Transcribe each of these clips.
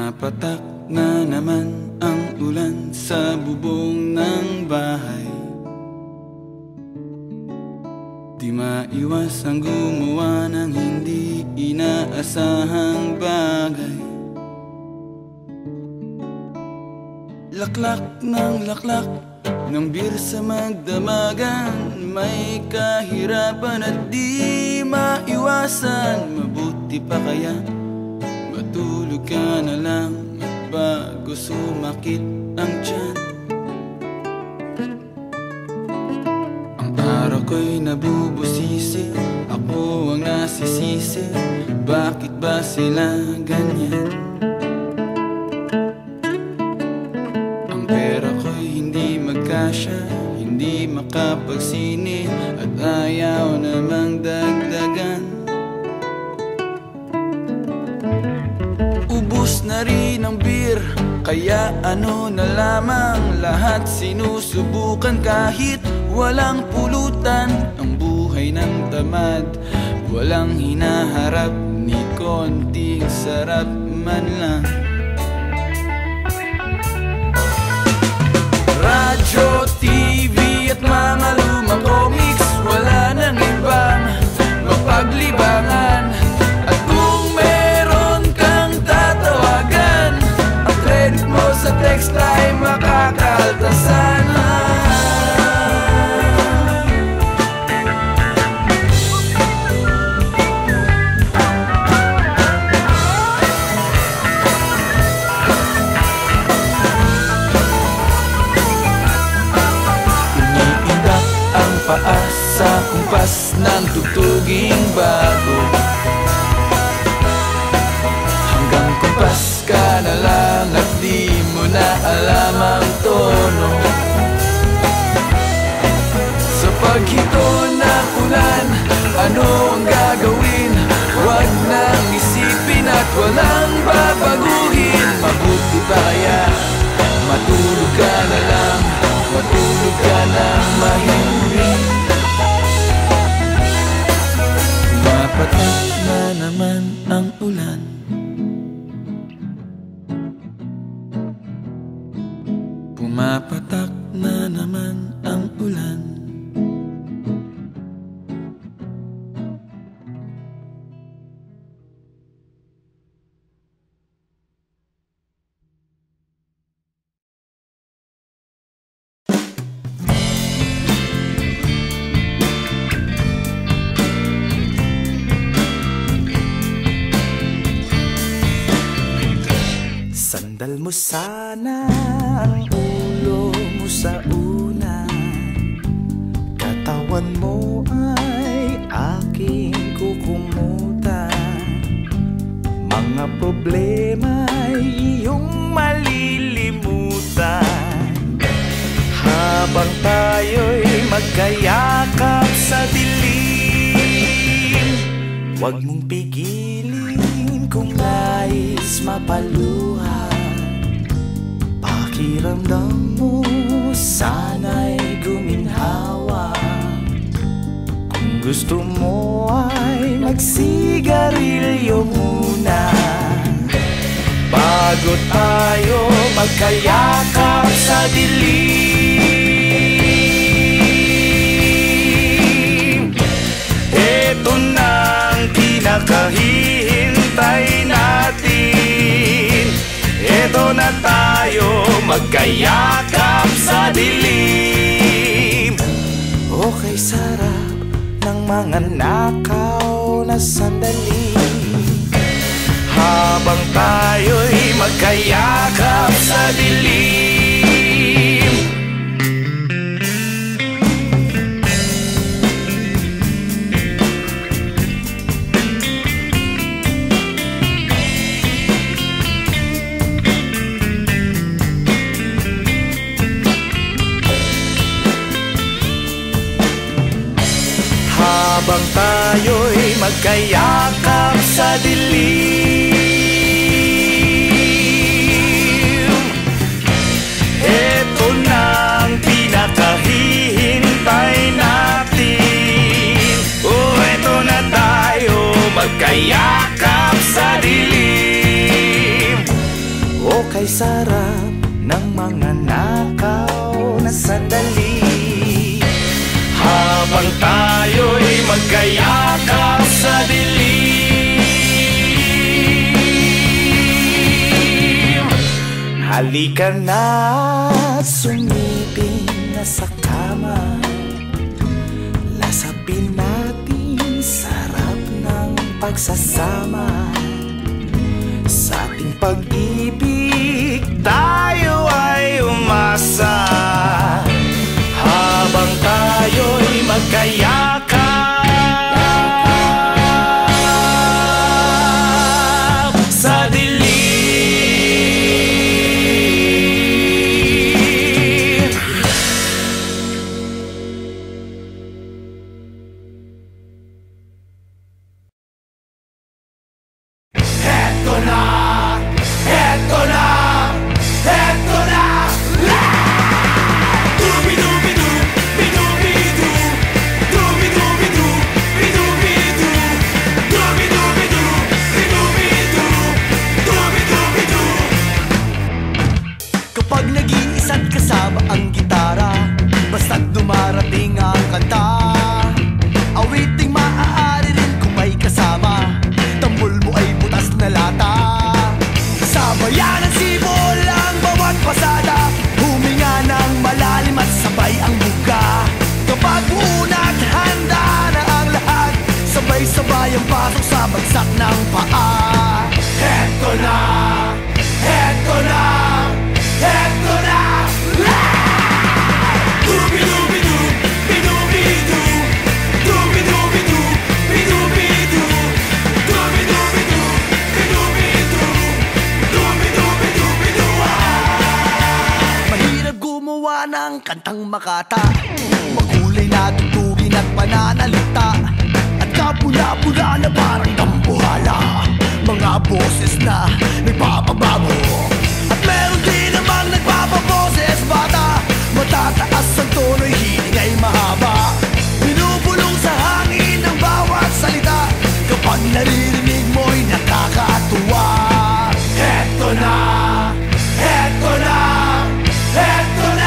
Pumapatak na naman ang ulan sa bubong ng bahay. Di maiwas ang gumawa ng hindi inaasahang bagay. Laklak ng laklak ng beer sa magdamagan, may kahirapan at di maiwasan. Mabuti pa kaya matulog ka na lang bago sumakit ang tiyan. Ang araw ko'y nabubusisi, ako ang nasisisi. Bakit ba sila ganyan? Ang pera ko'y hindi magkasya, hindi makapagsini, at ayaw namang dagdagan. Ubus na rin ang beer, kaya ano na lamang, lahat sinusubukan kahit walang pulutan. Ang buhay ng tamad, walang hinaharap, ni konting sarap man lang. Radyo, TV at mga lumang comics, wala nang ibang mapaglibangan. At kung meron kang tatawagan, ang credit mo sa text ay makakaltasan. Paa sa kumpas ng tugtuging bago, hanggang kumpas ka na lang at di mo na alam ang tono. Sa paghinto ng ulan, ano ang gagawin? Huwag nang isipin at walang babaguhin. Mabuti pa kaya matulog ka na lang, matulog ka ng mahimbing. Pumapatak na naman ang ulan, pumapatak na naman ang ulan. Sandal mo sana ang ulo mo sa unan, katawan mo ay aking kukumutan. Mga problema ay iyong malilimutan, habang tayo'y magkayakap sa dilim. Huwag mong pigilin kung nais mapaluha. Pakiramdam mo sana'y guminhawa. Kung gusto mo ay magsigarilyo muna, bago tayo magkayakap sa dilim. Ito na ang pinakahihintay natin. Ito na tayo magkayakap sa dilim. Okay, sarap ng mga nakaw na sandali, habang tayo'y magkayakap sa dilim. Habang tayo'y magkayakap sa dilim, eto na ang pinakahihintay natin. Oh, eto na tayo magkayakap sa dilim. sabay sarap ng mga nakaw na sandali. Habang tayo'y magkayakap sa dilim, halika na, sumiping na sa kama. Lasapin natin sarap ng pagsasama. Sa ating pag-ibig tayo ay umasa. Habang tayo'y magkayakap sa dilim. Eto na, eto na, eto na. Dubi-dubi-du, bidu-bidu, dubi-dubi-du, bidu-bidu, dubi-dubi-du, bidu-bidu, dubi-dubi-du. Kapag nag-iisa't kasama ang gitara, basta't dumarating ang kanta, awiting maaari rin kung may kasama. Tambol mo ay butas na lata. Sabayan ng sibol ang bawat pasada, huminga ng malalim at sabay ang buga. Kapag unat, handa na ang lahat, sabay-sabay ang pasok sa bagsak ng paa. Eto na, eto na, eto na. Dubi-dubi-du, bidu-bidu, dubi-dubi-du, bidu-bidu, dubi-dubi-du, bidu-bidu, dubi-dubi-du-bidu. Mahirap gumawa ng kantang makata, makulay na tugtugin at pananalita, at kapula-pula na parang dambuhala, mga boses na nagpapabago. At meron din namang nagpapaboses bata, matataas ang tono'y hiling ay mahaba. Binubulong sa hangin ang bawat salita, kapag naririnig mo'y nakakatuwa. Eto na, eto na, eto na.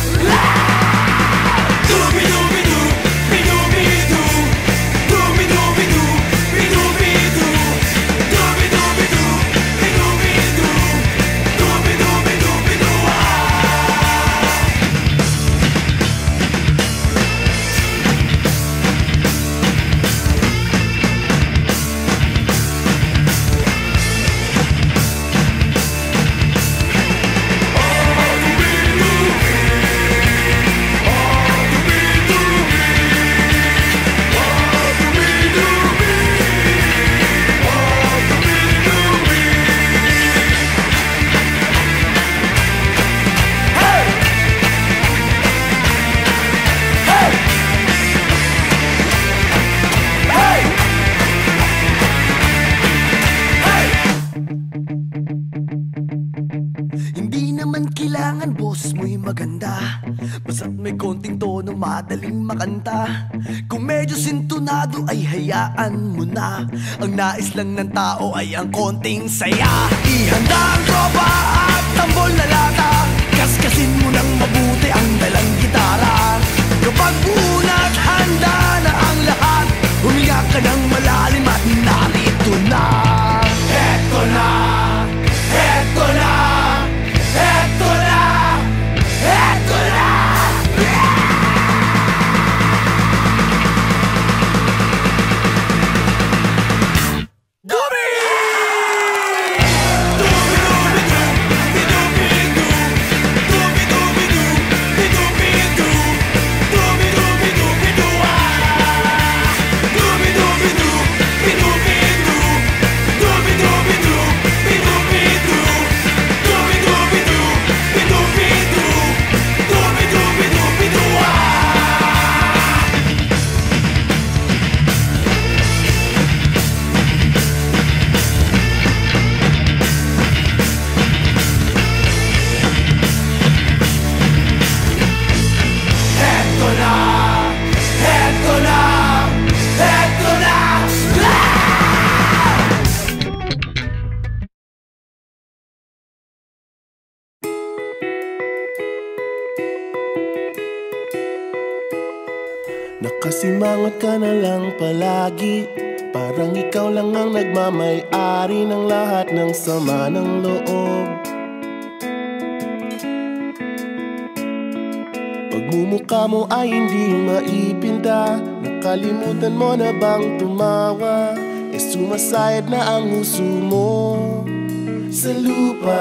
Dubi-dubi-du, bidu-bidu, dubi-dubi-du, bidu-bidu, dubi-dubi-du, bidu-bidu, dubi-dubi-du-bidu. Hindi naman kailangan boses mo'y maganda, basta't may konting tono madaling makanta. Kung medyo sintonado ay hayaan mo na, ang nais lang ng tao ay ang konting saya. Ihanda ang tropa at tambol na lata, kaskasin mo ng mabuti ang dalang gitara. Kapag unat, handa na ang lahat, huminga ka ng malalim at narito na. Eto na, eto na, eto na, eto na. Dubi! Dubi-dubi-du, bidu-bidu, dubi-dubi-du, bidu-bidu, dubi-dubi-du, Nakasimangot ka na lang palagi, parang ikaw lang ang nagmamay-ari ng lahat ng sama ng loob. Pagmumukha mo ay hindi maipinta, nakalimutan mo na bang tumawa? E sumasayad na ang huso mo sa lupa.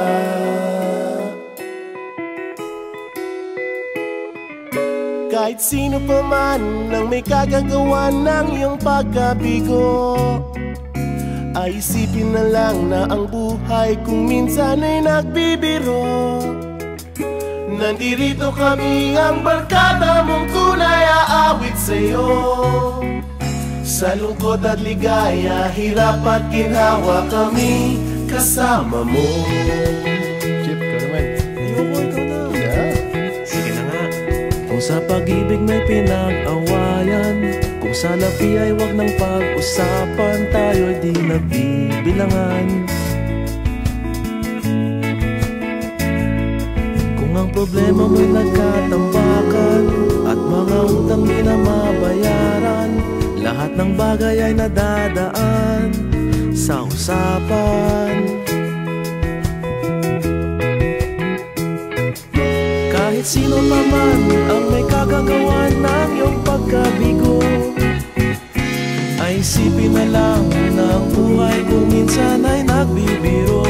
Kahit sino pa man ang may kagagawa ng iyong pagkabigo, ay isipin na lang na ang buhay kung minsan ay nagbibiro. Nandirito kami, ang barkada mong tunay aawit sa'yo. Sa lungkot at ligaya, hirap at ginhawa, kami kasama mo. Chip, ka naman. Ayoko, ikaw na. Yeah. Sige na nga. Kung sa pag-ibig may pinag-awayan, kung sa labi ay wag ng pag-usapan, tayo'y di nagbibilangan. Kung ang problema mo'y nagkatambakan at mga utang di na mabayaran, lahat ng bagay ay nadadaan sa usapan. Kahit sino naman ang may kagagawa ng iyong pagkabigo, ay isipin na lang na ang buhay kung minsan ay nagbibiro.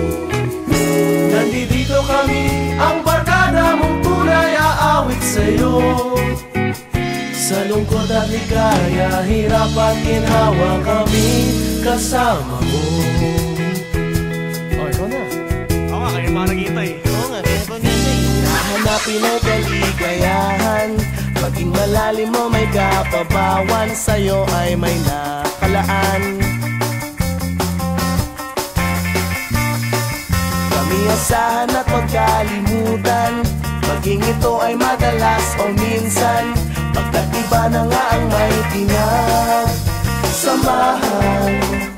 Nandito kami, ang barkada mong tunay aawit sa'yo. Sa lungkot at ligaya, hirap at ginhawa, kami kasama mo. Oh, ikaw na. Oo nga, kayo mga nag-iintay. Oo nga, kaya ba nintay? Hanapin ay kaligayahan, maging malalim mo may kapabawan, sa'yo ay may nakalaan. Kami asahan at magkalimutan, maging ito ay madalas o minsan, pagkat iba na nga ang may pinagsamahan.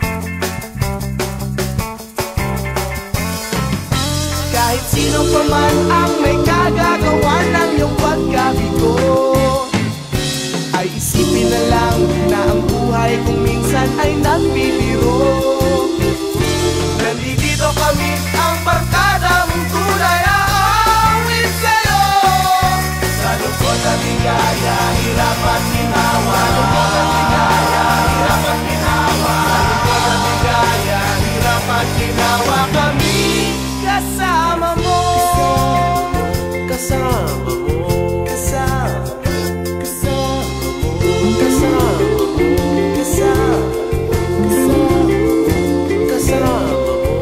Kahit sino pa man ang may kagagawa ng iyong pagkabigo, ay isipin na lang na ang buhay kung minsan ay nagbibiro. Nandito kami, ang barkada mong tunay aawit sa'yo. Sa lungkot at ligaya, hirap at ginhawa. Sa lungkot at ligaya, hirap at ginhawa. Sa lungkot at ligaya, hirap at ginhawa, kami kasama mo. Kasama mo. Kasama mo. Kasama mo. Kasama mo. Kasama mo.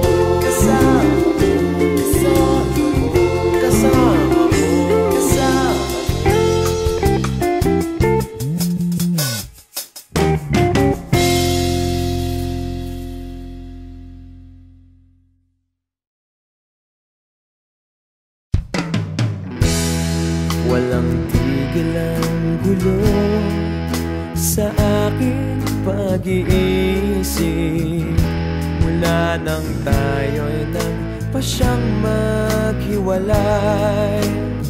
Walang tigil ang gulo sa aking pag-iisip, mula nang tayo'y nagpasyang maghiwalay.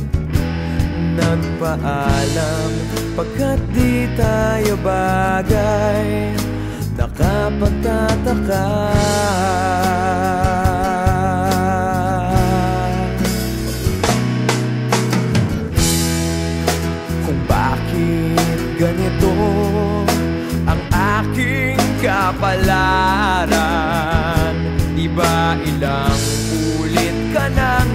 Nagpaalam pagkat di tayo bagay, nakapagtataka. Ganito ang aking kapalaran, di ba ilang ulit ka nang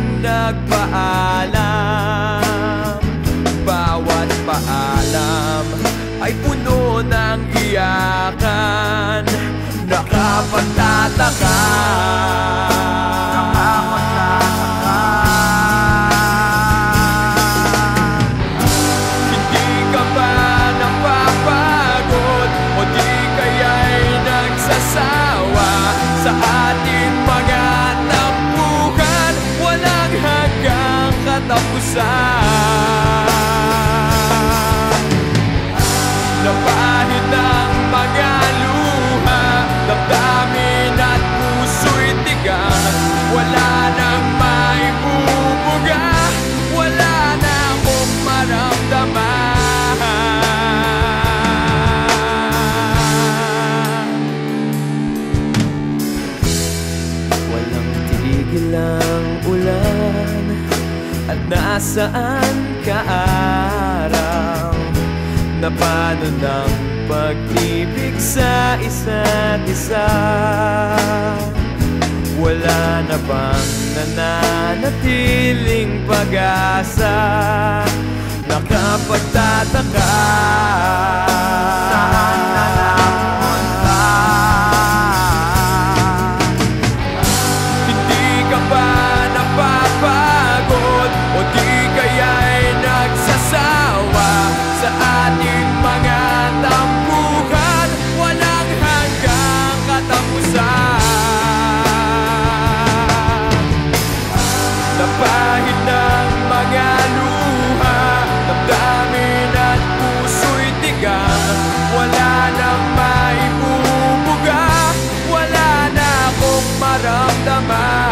nagpaalam? Bawat paalam ay puno ng iyakan, nakapagtataka. Sa ating mga tampuhan, walang hanggang katapusan. Napahid ng mga luha, damdamin at puso'y tigas. Wala nang maibubuga, wala na akong maramdaman. saan kaaraw na paano ng pag-ibig sa isa't isa. Wala na bang nananatiling pag-asa? Nakapagtataka, saan na napunta? Hindi ka ba napapagod o di kaya'y nagsasawa sa ating mga tampuhan? Walang hanggang katapusan. Napahid ng mga luha, damdamin at puso'y tigang. Wala nang maibubuga, wala na akong maramdaman.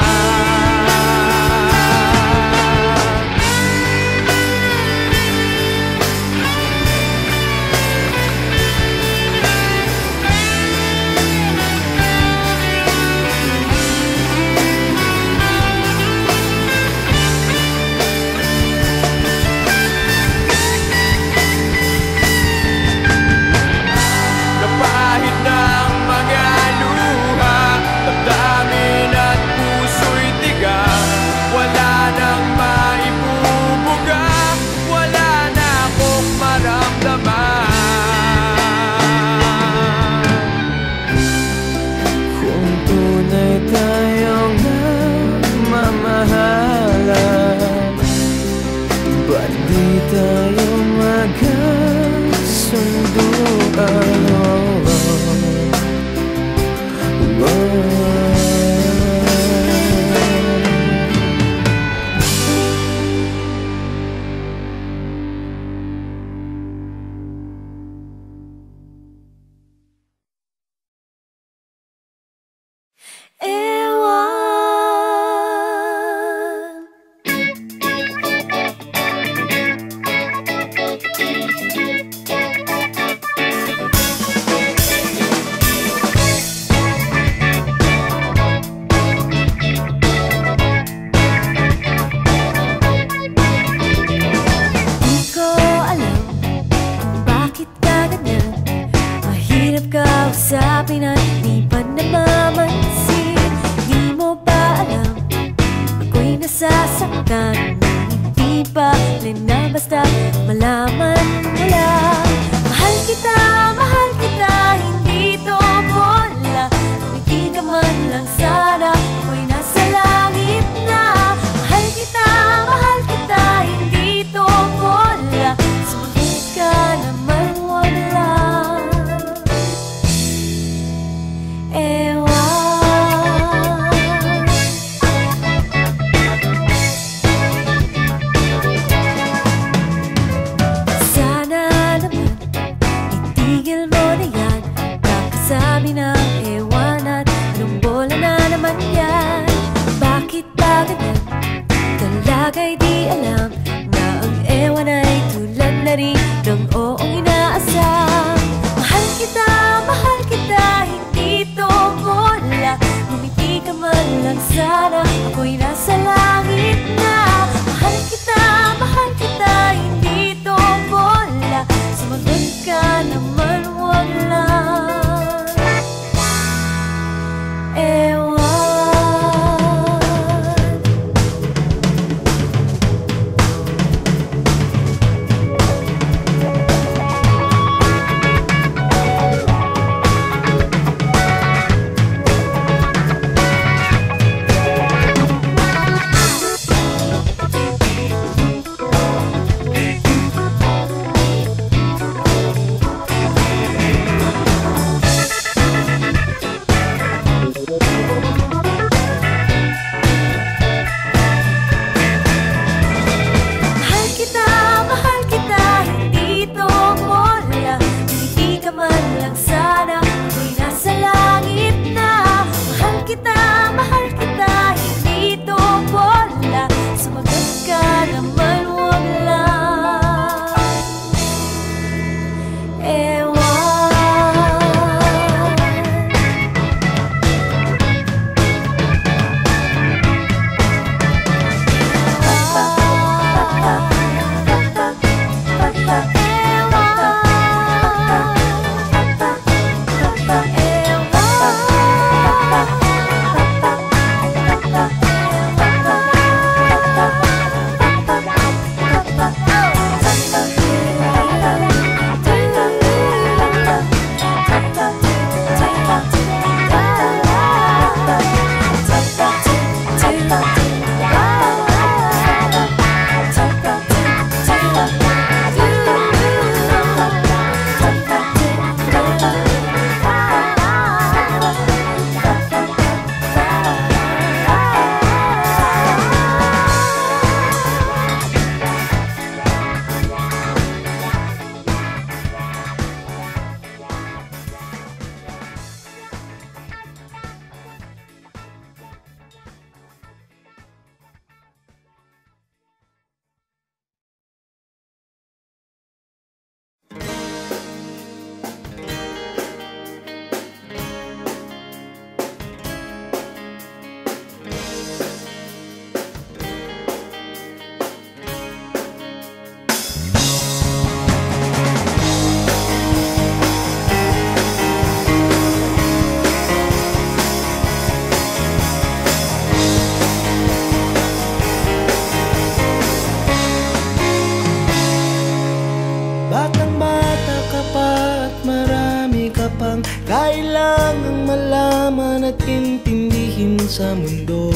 malaman at intindihin sa mundo.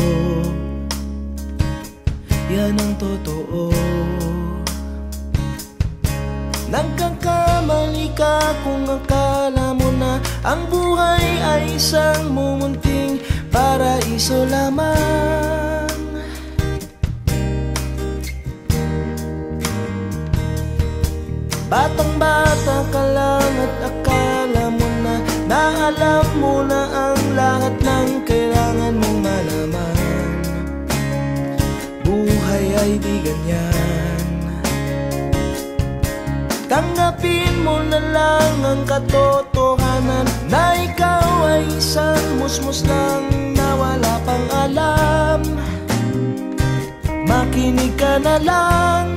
Yan ang totoo. Nagkakamali ka kung akala mo na ang buhay ay isang mumunting paraiso lamang. Batang-bata ka lang at akala mo na alam mo na ang lahat ng kailangan mong malaman. Buhay ay di ganyan. Tanggapin mo na lang ang katotohanan na ikaw ay isang musmus lang na wala pang alam. Makinig ka na lang,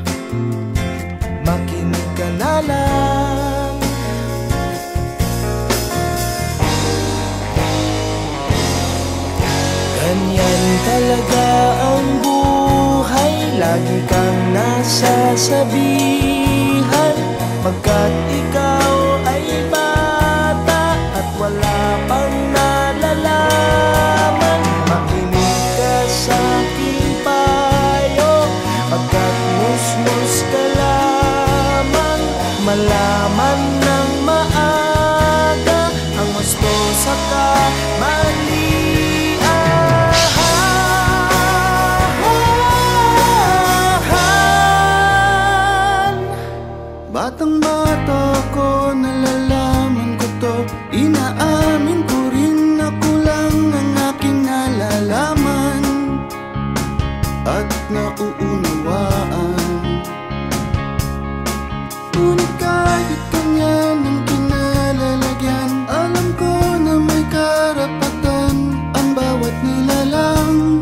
makinig ka na lang. Ganyan talaga ang buhay, lagi kang nasasabihan, pagkat ikaw ay bata at wala pang nalalaman. Makinig ka sa aking payo, pagkat musmus ka lamang. Malaman ng maaga ang gusto sa kamalian. Batang-bata ko, nalalaman ko to. Inaamin ko rin ako lang ang aking nalalaman at nauunawaan. Ngunit kahit ganyan ang kinalalagyan, alam ko na may karapatan ang bawat nilalang.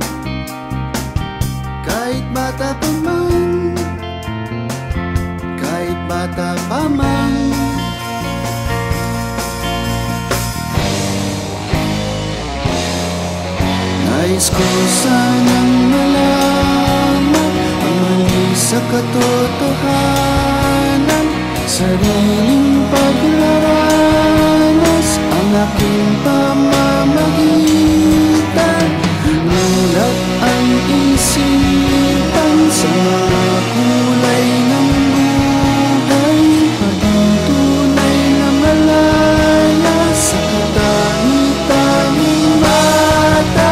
Kahit bata pa man, kahit bata pa man. Nais ko sanang malaman ang mali sa katotohanan, sariling paglaranas ang aking pamamagitan. Nulat ang isipan sa mga kulay ng buhay, maging tunay na malaya sa katangi-tanging mata.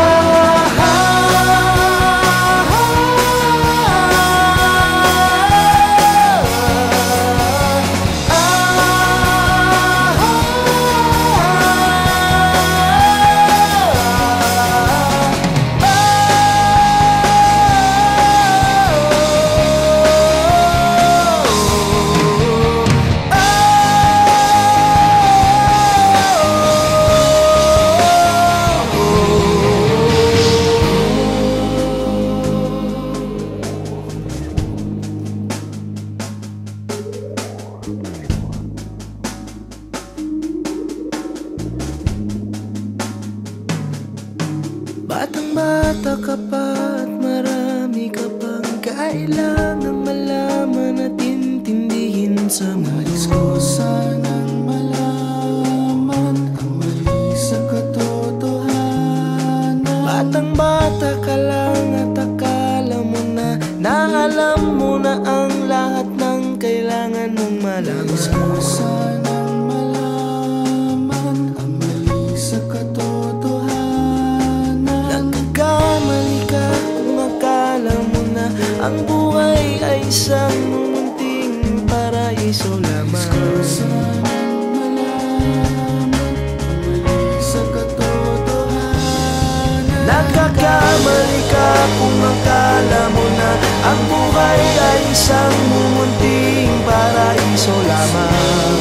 Batang-bata ka pa at marami ka pang kailangang malaman at intindihin sa mundo. Nais ko sanang malaman ang mali sa katotohanan. Batang-bata ka lang at akala mo na alam mo na ang lahat ng kailangan mong malaman. Nais ko sanang malaman ang mali sa katotohanan. Nagkakamali ka kung akala mo na ang buhay ay isang munting paraiso lamang. Nais ko sanang malaman ang mali sa katotohanan. Nagkakamali ka kung akala mo na ang buhay ay isang mumunting paraiso lamang.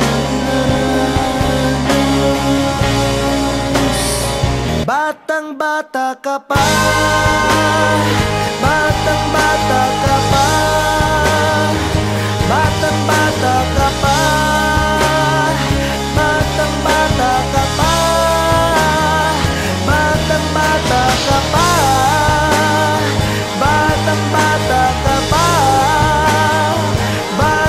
Batang-bata ka pa, batang-bata ka pa, batang-bata ka pa, batang-bata ka pa, batang-bata ka pa, batang-bata ka pa,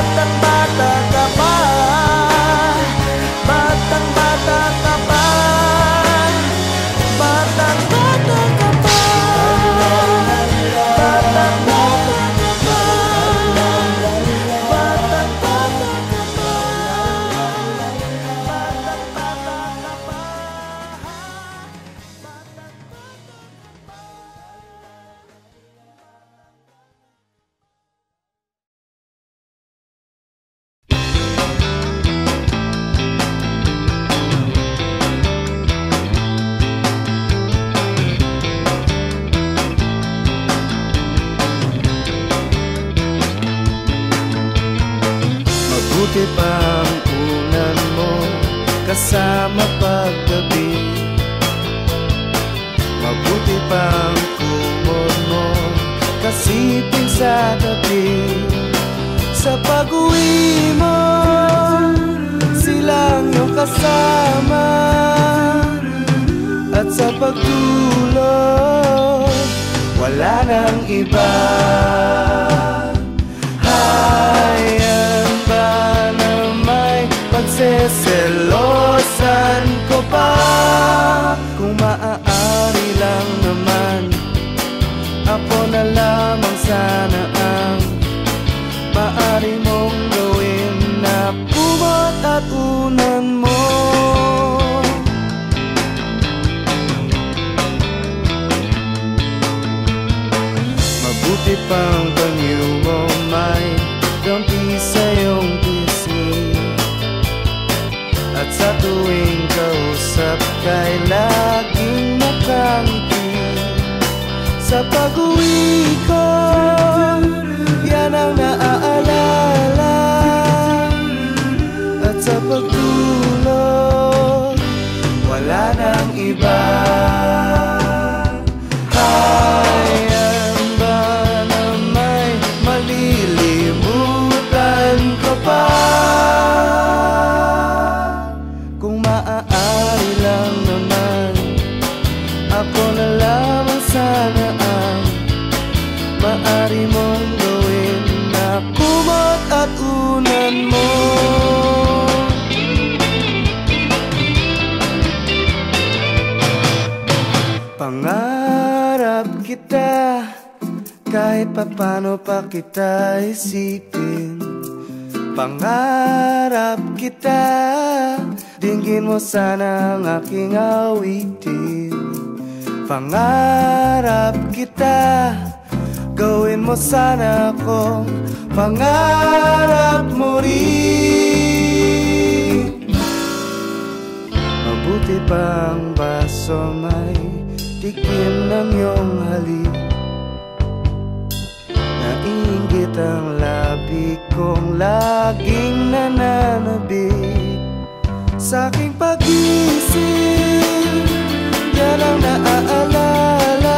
batang-bata ka pa, batang-bata ka pa. kasama paggabi. Mabuti pang kumot mo, kasipin sa tabi. Sa pag-uwi mo, silang iyong kasama. At sa pagtulog, wala nang iba. Hayaan ba na may pagseselosan ko pa? Kung maaari lang naman, ako na lamang sana ang maaari mong gawin na kumot at unan mo. Mabuti pang pangiw mo may dampi sa iyong pisngi. At sa tuwing kausap kay laging nakangiti. Sa pag-uwi ko, yan ang naaalala. At sa pagtulog, wala nang iba. Hayaan ba na may malilimutan ko pa? Kung maaari lang naman, ako na lamang sana ang maaari mong gawin na kumot at unan mo. Pangarap kita, kahit papano pa kita isipin. Pangarap kita, dinggin mo sana ang aking awitin. Pangarap kita, gawin mo sana akong pangarap mo rin. Mabuti pang baso may tikim ng iyong halik. Nainggit ang labi kong laging nananabik. Sa aking pag-isip, yan ang naaalala.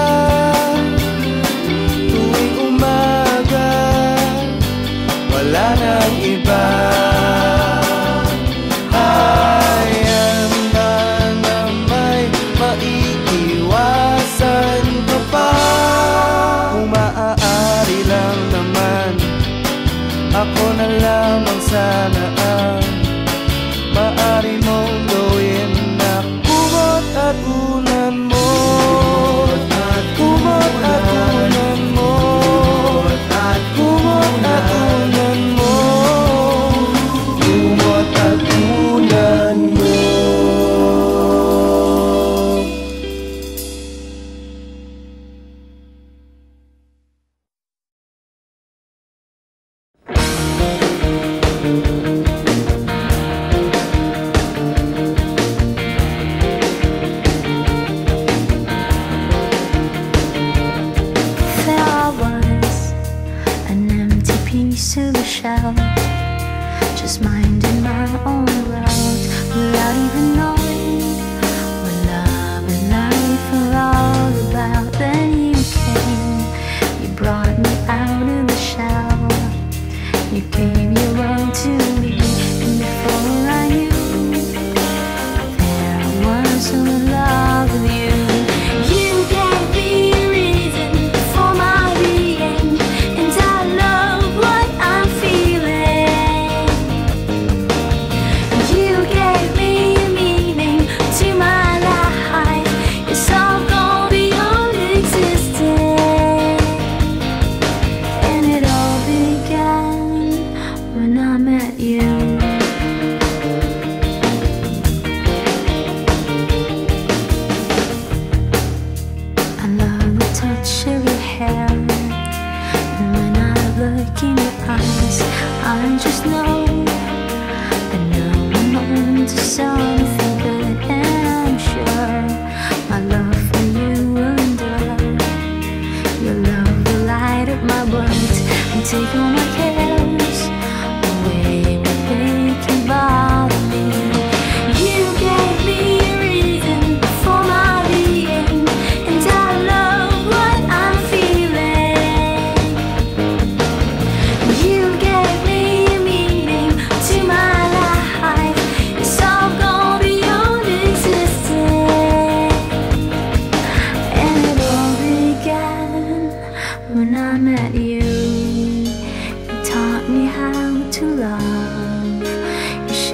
Tuwing umaga, wala nang iba. Hayaan ba na may maiiwasan ka pa? Kung maaari lang naman, ako na lamang sana ang maaari mong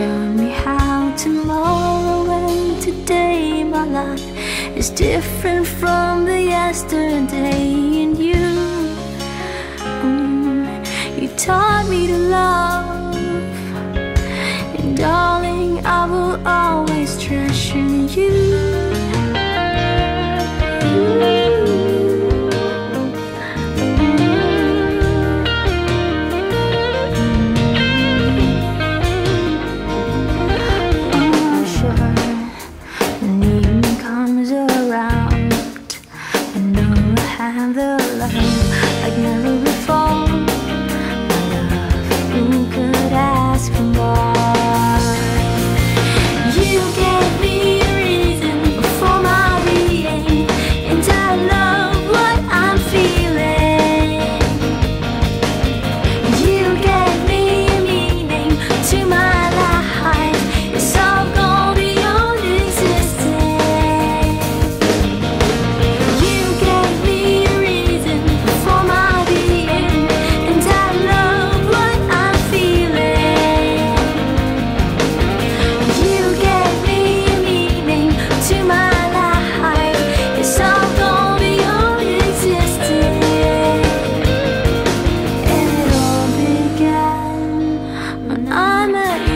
showed me how tomorrow and today my life is different from the yesterday. And you taught me to love, and darling, I will always treasure you. Like never before, my love, who could ask for more? You gave me a reason for my being, and I love what I'm feeling. You gave me a meaning to my life. It's all gone beyond existence. You gave me a reason for my being, and I love what I'm feeling. You gave me a meaning to my life. It's all gone beyond existence. And it all began when I met you.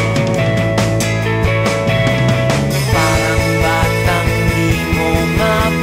Parang batang di mo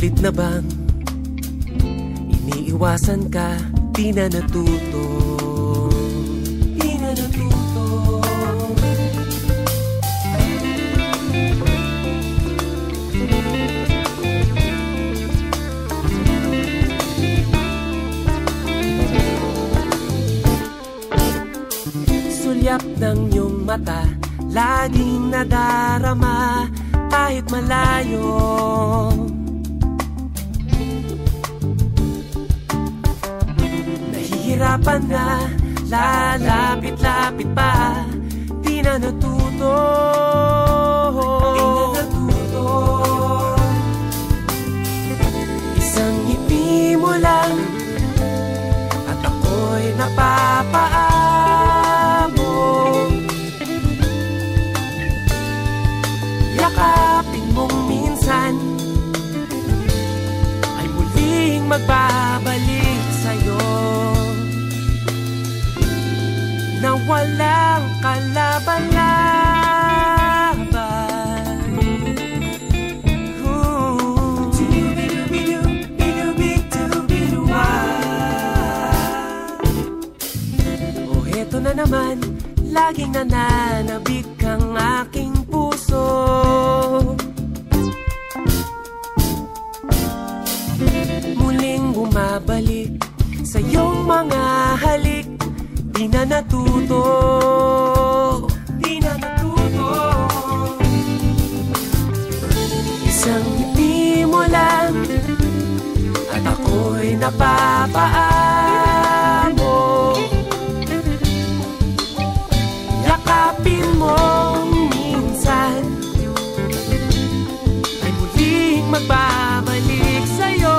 Sulit na bang iniiwasan ka? Di na natuto, di na natuto. Sulyap ng iyong mata, laging nadarama kahit malayo. Nahihirapan na, lalapit-lapit pa, di na natuto, di na natuto. Isang ngiti mo lang at ako'y napapaamo. Yakapin mong minsan ay muling magbabalik sa'yo na walang kalaban-laban. Oh, eto na naman, laging nananabik ang aking puso. Muling bumabalik sa iyong mga halik. Di na natuto, di na natuto. Isang ngiti mo lang at ako'y napapaamo. Yakapin mong minsan ay muling magbabalik sa'yo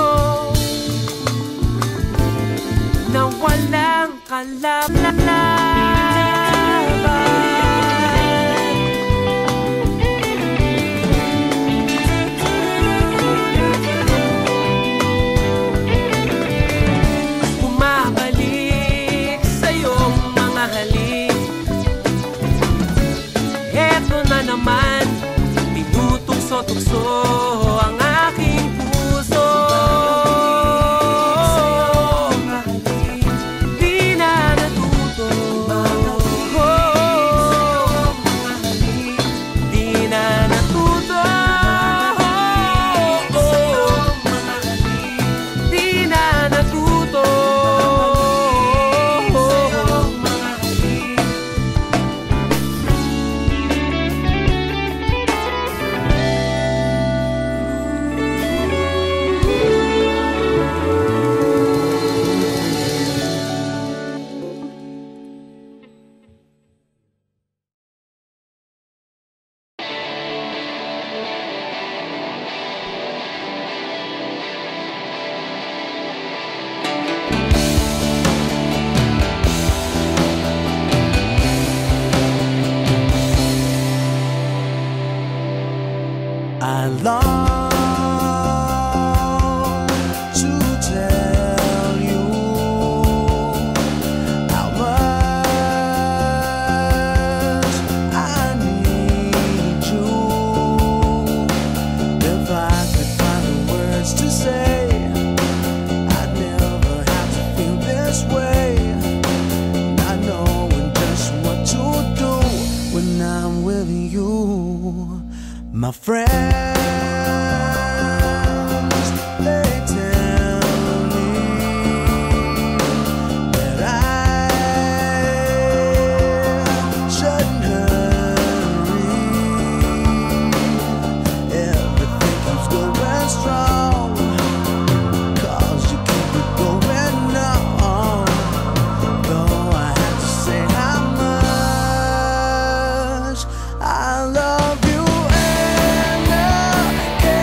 na walang kalaban. Bumabalik sa iyong mga halik. Eto na naman, tinutugso-tugso ang aking puso. I long to tell you how much I need you. If I could find the words to say, I'd never have to feel this way. Not knowing just what to do when I'm with you. My friends, they tell me that I shouldn't hurry. Everything keeps going strong, 'cause you keep it going on. Though I have to say how much I love you.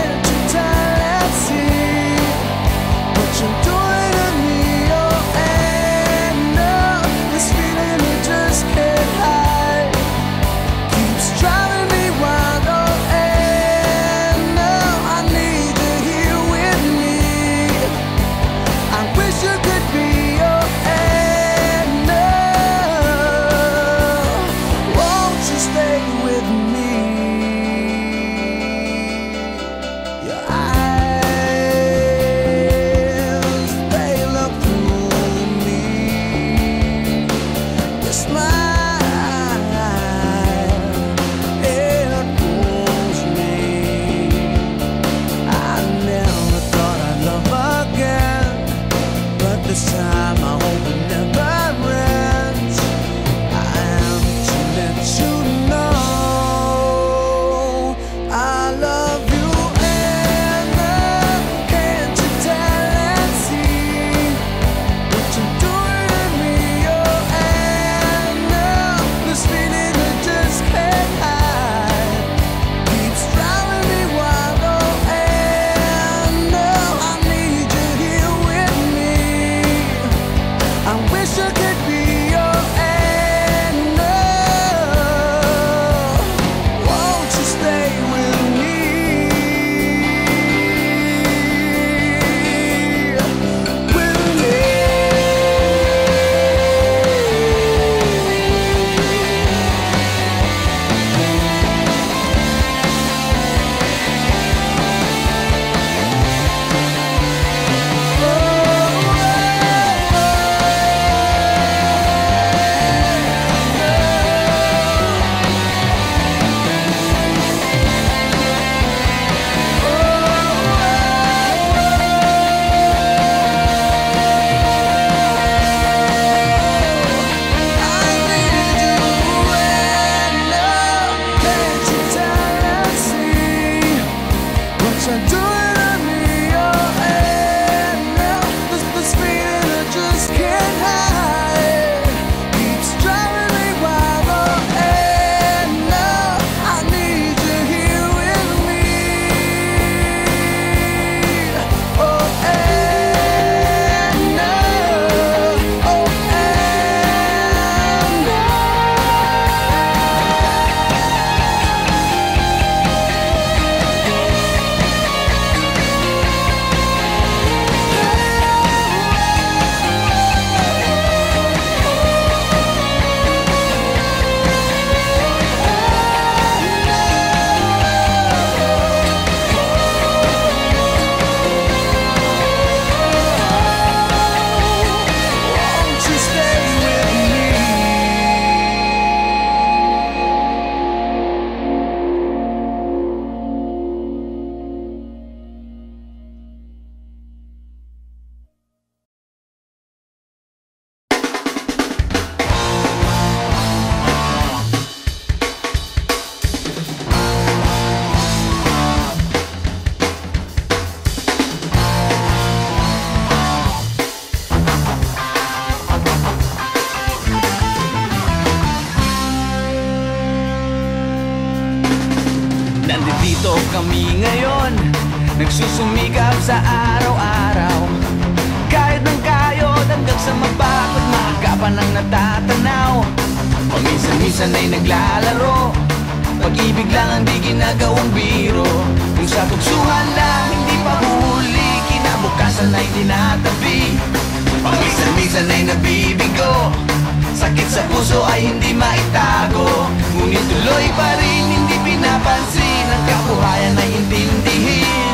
Nandito kami ngayon, nagsusumikap sa araw-araw. Kahit ng kayod hanggang sa mapagod, maagapan ang natatanaw. Paminsan-minsan ay naglalaro, pag-ibig lang ang di ginagawang biro. Kung sa tuksuhan lang hindi pa huli, kinabukasan ay tinatabi. Paminsan-minsan ay nabibigo, sakit sa puso ay hindi maitago. Ngunit tuloy pa rin hindi pinapansin, ang kabuhayan ay intindihin.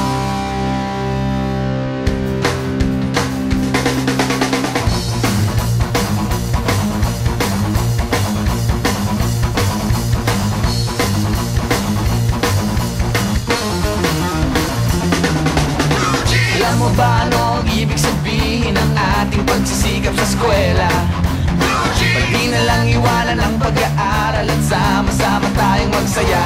Alam mo ba ano ang ibig sabihin ng ating pagsisikap sa eskwela? Pati na lang iwanan ang pag-aaral at sama-sama tayong magsaya.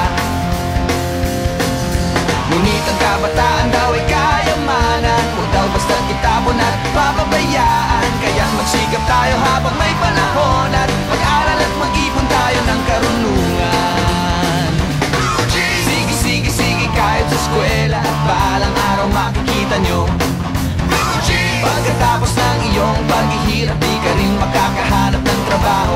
Ngunit ang kabataan daw ay kayamanan, huwag daw basta't itapon at papabayaan. Kaya magsikap tayo habang may panahon, at mag-aral at mag-ipon tayo ng karunungan. Sige, kahit sa eskwela, at balang araw makikita nyo. Pagkatapos ng iyong paghihirap, di ka rin makakahanap ng trabaho.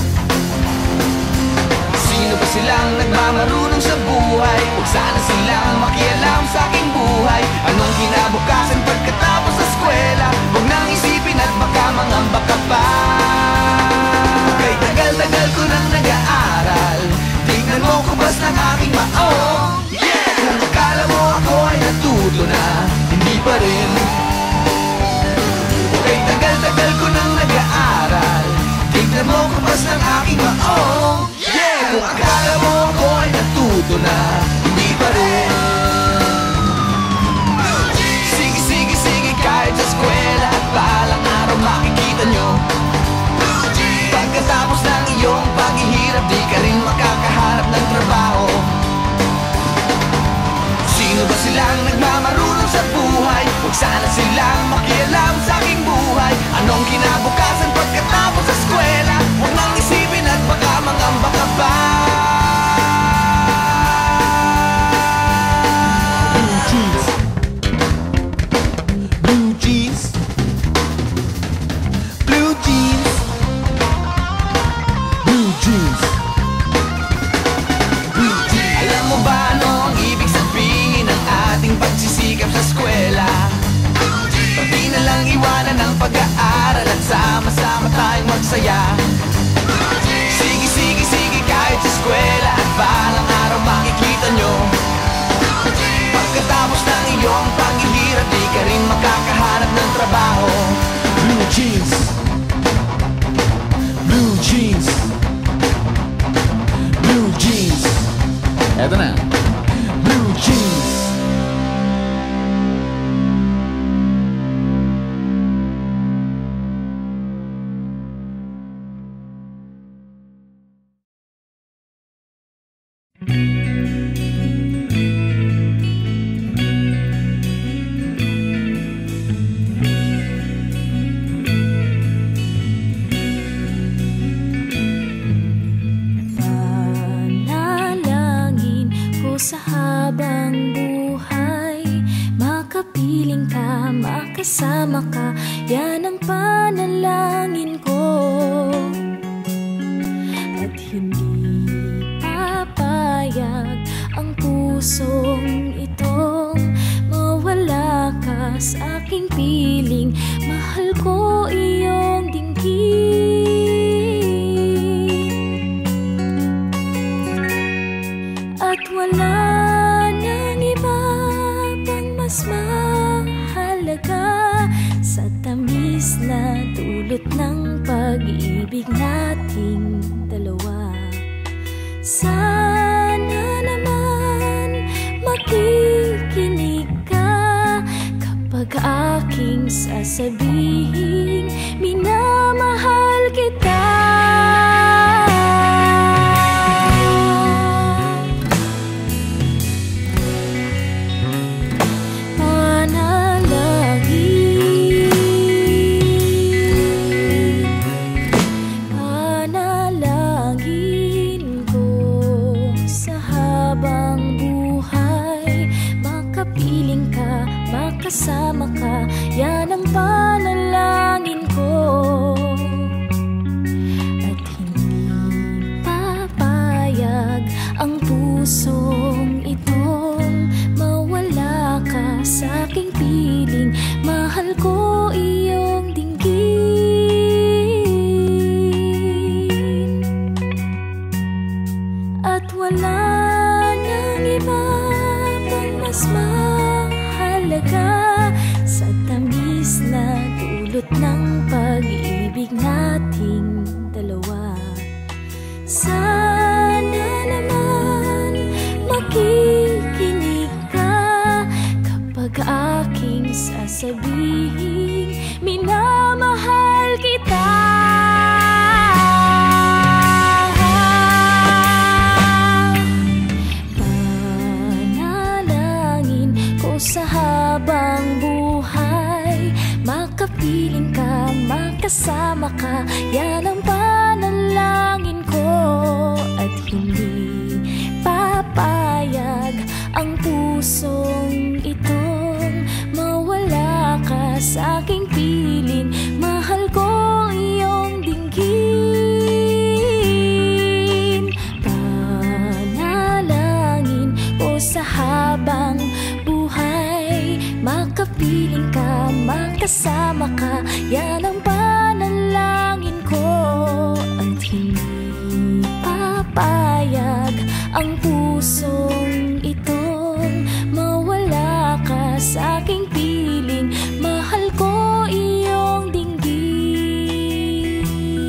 Sino ba silang nagmamarunong sa buhay? Huwag sana silang makialam sa aking buhay. Anong kinabukasan pagkatapos sa eskwela? Huwag nang isipin at baka mangamba ka pa. Kay tagal-tagal ko nang nag-aaral, tignan mo kubas ng aking maong. Kung akala mo ako ay natuto na, hindi pa rin. Kay tagal-tagal ko nang nag-aaral, tignan mo kubas ng aking maong. Kung akala mo ako ay natuto na, hindi pa rin. Sige, kahit sa eskwela, at balang araw makikita nyo. Pagkatapos ng iyong paghihirap, di ka rin makakahanap ng trabaho. Sino ba silang nagmamarunong sa buhay? Huwag sana silang makialam sa aking buhay. Anong kinabukasan pagkatapos sa eskwela? Huwag nang isipin at baka mangamba ka pa. Blue jeans, blue jeans, blue jeans, blue jeans, blue jeans. Alam mo ba ano ang ibig sabihin ng ating pagsisikap sa eskwela? Pati na lang iwanan ang pag-aaral at sama-sama tayong magsaya. Sige, kahit sa eskwela, at balang araw makikita nyo. Pagkatapos ng iyong paghihirap, di ka rin makakahanap ng trabaho. Blue jeans, blue jeans, blue jeans. Eto na, blue jeans. Panalangin ko sa habang buhay, makapiling ka, makasama ka, yan ang panalangin ko. At hindi papayag ang pusong itong mawala ka sa aking piling. Mahal ko iyong dinggin, at wala nang iba pang mas mahalaga sa tamis na dulot ng pag-ibig nating dalawa. Sana naman makikinig ka kapag aking sasabihin, minamahal kita. Panalangin ko sa habang mas mahalaga sa tamis na dulot ng pag-ibig nating dalawa. Sana naman makikinig ka kapag aking sasabihin minamahal kita. Panalangin ko sa habang buhay, makapiling ka, makasama ka, yan ang panalangin ko. At hindi papayag ang pusong itong mawala ka sa aking piling. Mahal ko iyong dinggin. Panalangin ko sa habang buhay, makapiling ka, makasama ka, yan ang panalangin ko. At hindi papayag ang pusong itong mawala ka sa aking piling. Mahal ko iyong dinggin.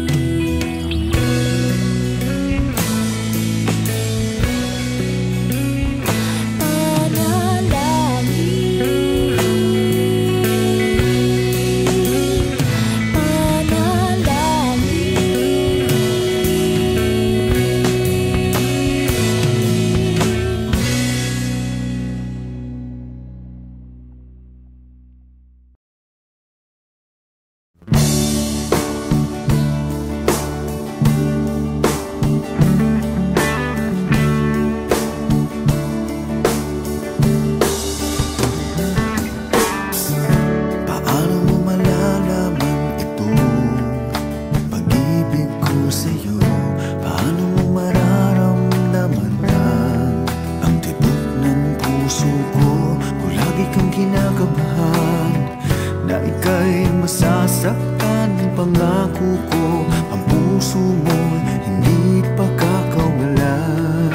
Paano mo malalaman itong pag-ibig ko sa'yo? Paano mo mararamdaman ang tibok ng puso ko? Kung lagi kang kinakabahan na ika'y masasaktan, pangako ko ang puso mo hindi pa kakawalan.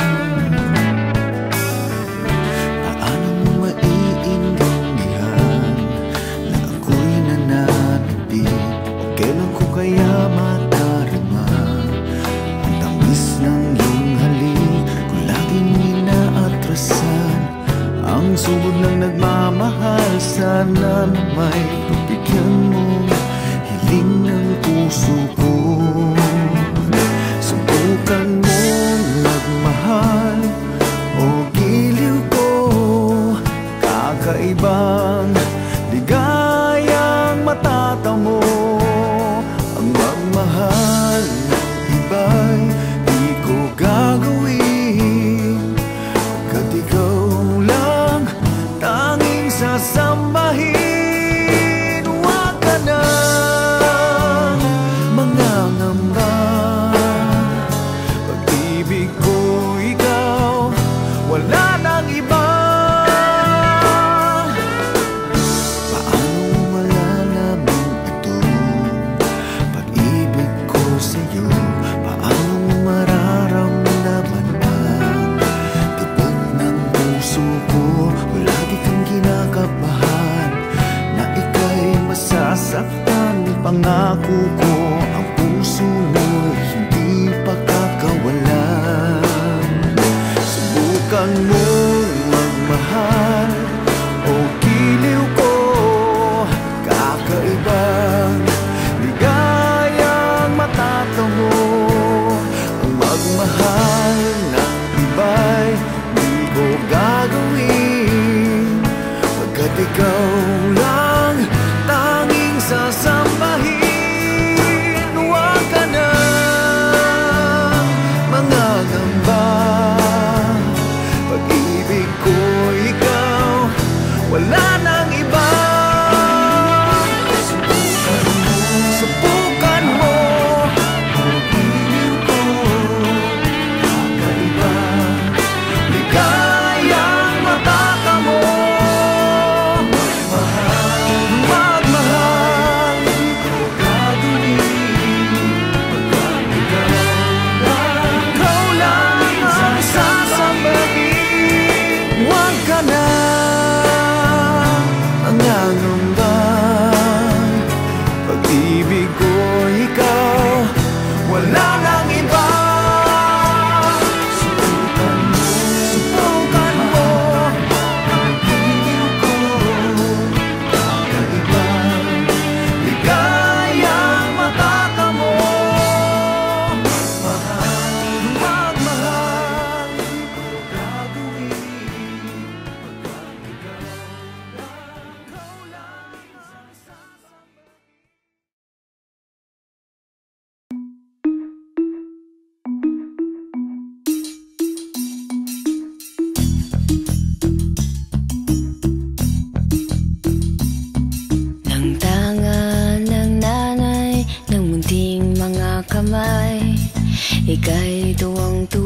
Paano mo maiintindihan na ako'y nananati? O kailan ko kaya madarama ang tamis ng iyong halik? Kung laging inaatrasan ang subod ng nagmamahal, sana na may pagbigyan mo hiling ng puso ko. Subukan mong magmahal o giliw ko, kakaibang ligayang matatamo. Ang magmahal ng iba'y di ko gagawin, pagkat ikaw lang tanging sasambahin. Huwag ka nang mangangamba, pag-ibig ko ikaw, wala nang iba. Paano mo malalaman itong pag-ibig ko sa'yo? Paano mo mararamdaman ang tibok ng puso ko? Kung lagi kang kinakabahan na ika'y masasaktan, pangako ko ang puso mo hindi pa kakawalan. Subukan mong magmahal o giliw ko, kakaibang ligayang matatamo. Ang magmahal ng iba'y di ko gagawin, pagkat ikaw lang tanging sasambahin. Huwag ka nang mangangamba, pag-ibig ko ikaw, wala nang iba. Subukan mo, pag-ibig ko, kakaiba, ligayang matatamo. Magmahal, di ko gagawin, pagkat ikaw lang ang sasambahin. Huwag ka na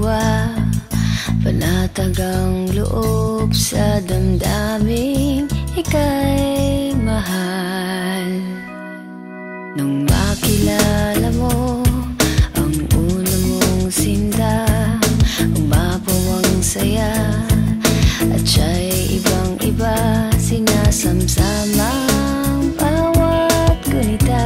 diwa, panatag ang loob sa damdaming ika'y mahal. Nung makilala mo ang una mong sinda, umapaw ang saya at siya'y ibang-iba, sinasamsamang bawat gunita.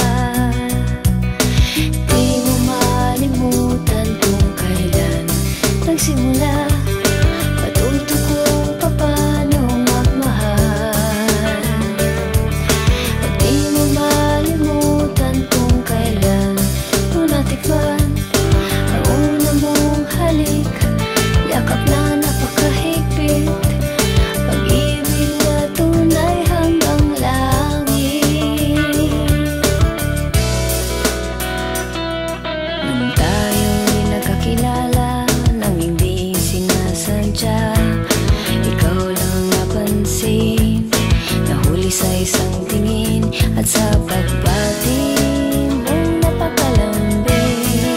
Di mo malimutan kung kailan nagsimula, matuto kung paano magmahal. At di mo malimutan kung kailan mo natikman ang una mong halik, yakap na napakahigpit, pag-ibig na tunay hanggang langit. Nung tayo'y nagkakilala nang hindi sinasadya, ikaw lang napansin, nahuli sa isang tingin at sa pagbati mong napakalambing.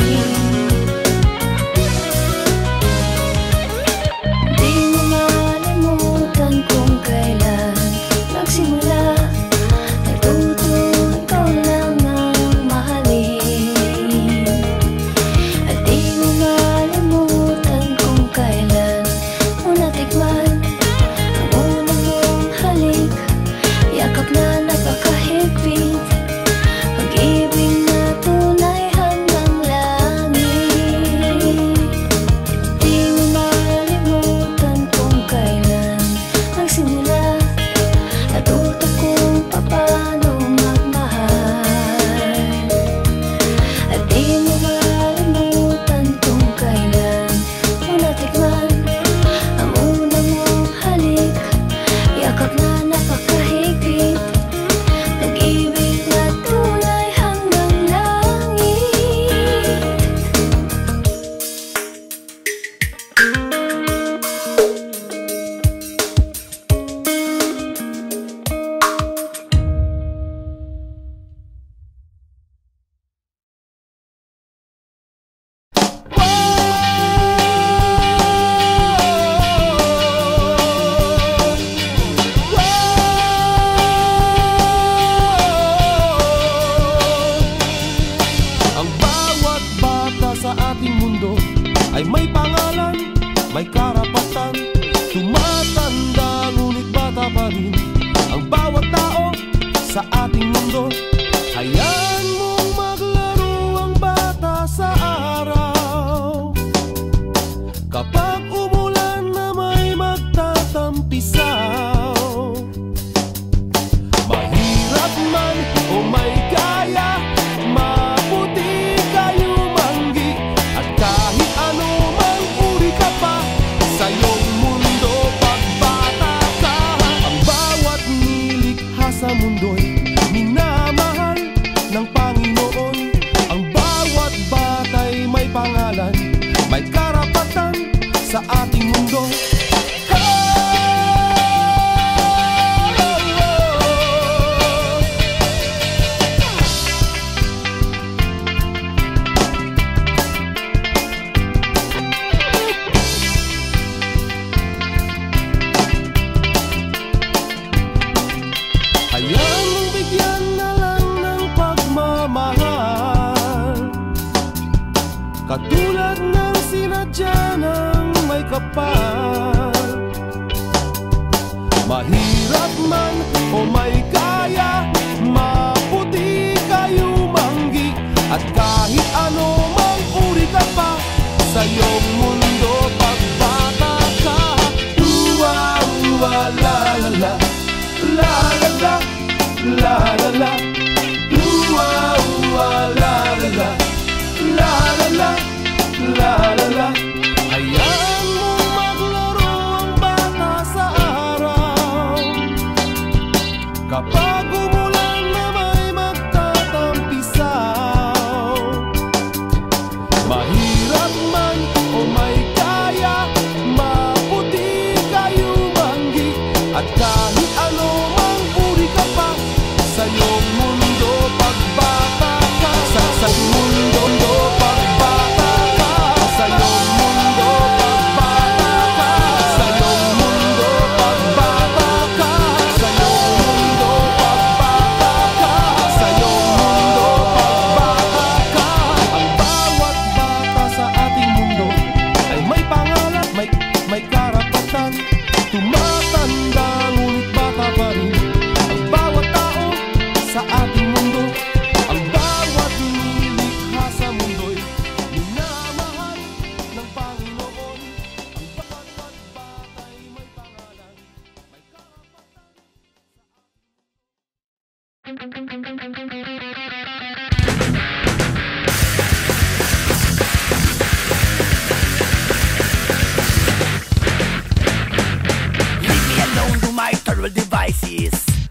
Di mo malimutan kung kailan nagsimula, natuto ikaw lang ang mahalin. At di mo malimutan kung kailan mo natikman ang una mong halik, yakap na napakahigpit, pag-ibig na tunay hanggang langit. Di mo malimutan kung kailan nagsimula, natuto kung paano magmahal. At di mo malimutan kung kailan mo natikman ang una mong halik, yakap na napakahigpit, pag-ibig na tunay hanggang langit. Ang bawat bata sa ating mundo ay may pangalan, may karapatan, tumatanda ngunit bata pa rin ang bawat tao sa ating mundo. Hayaan mong maglaro ang bata sa araw, kapag umulan na may magtatampisaw. Mahirap man o may kaya, maputi kayo manggi, at kahit ano mang uri ka pa sa iyong mundo pagbata ka. Ang bawat nilikha sa mundo'y minamahal ng Panginoon. Ang bawat bata'y may pangalan, may karapatan sa ating mundo. Hayaan mong bigyan na lang ng pagmamahal, katulad ng sinadya ng may kapal. Mahirap man o may kaya, maputi kayo manggi, at kahit ano mang uri ka pa sa iyong mundo pagbata ka. Uwa, uwa, la la la, la la la, la la la. Uwa, uwa, la la la, la la la, la la la. Hayaan mong maglaro ang bata sa araw, kapag umulan na may magtatampisaw. Mahirap man o may kaya, maputi kayo manggi, at kahit ano mang uri ka pa sa iyong mundo pagbata ka. Sa mundo pagbata ka, sa iyong Leave me alone to my terrible devices.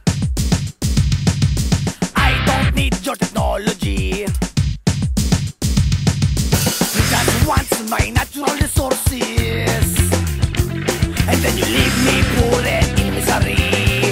I don't need your technology. Just want my natural resources, and then you leave me poor and in misery.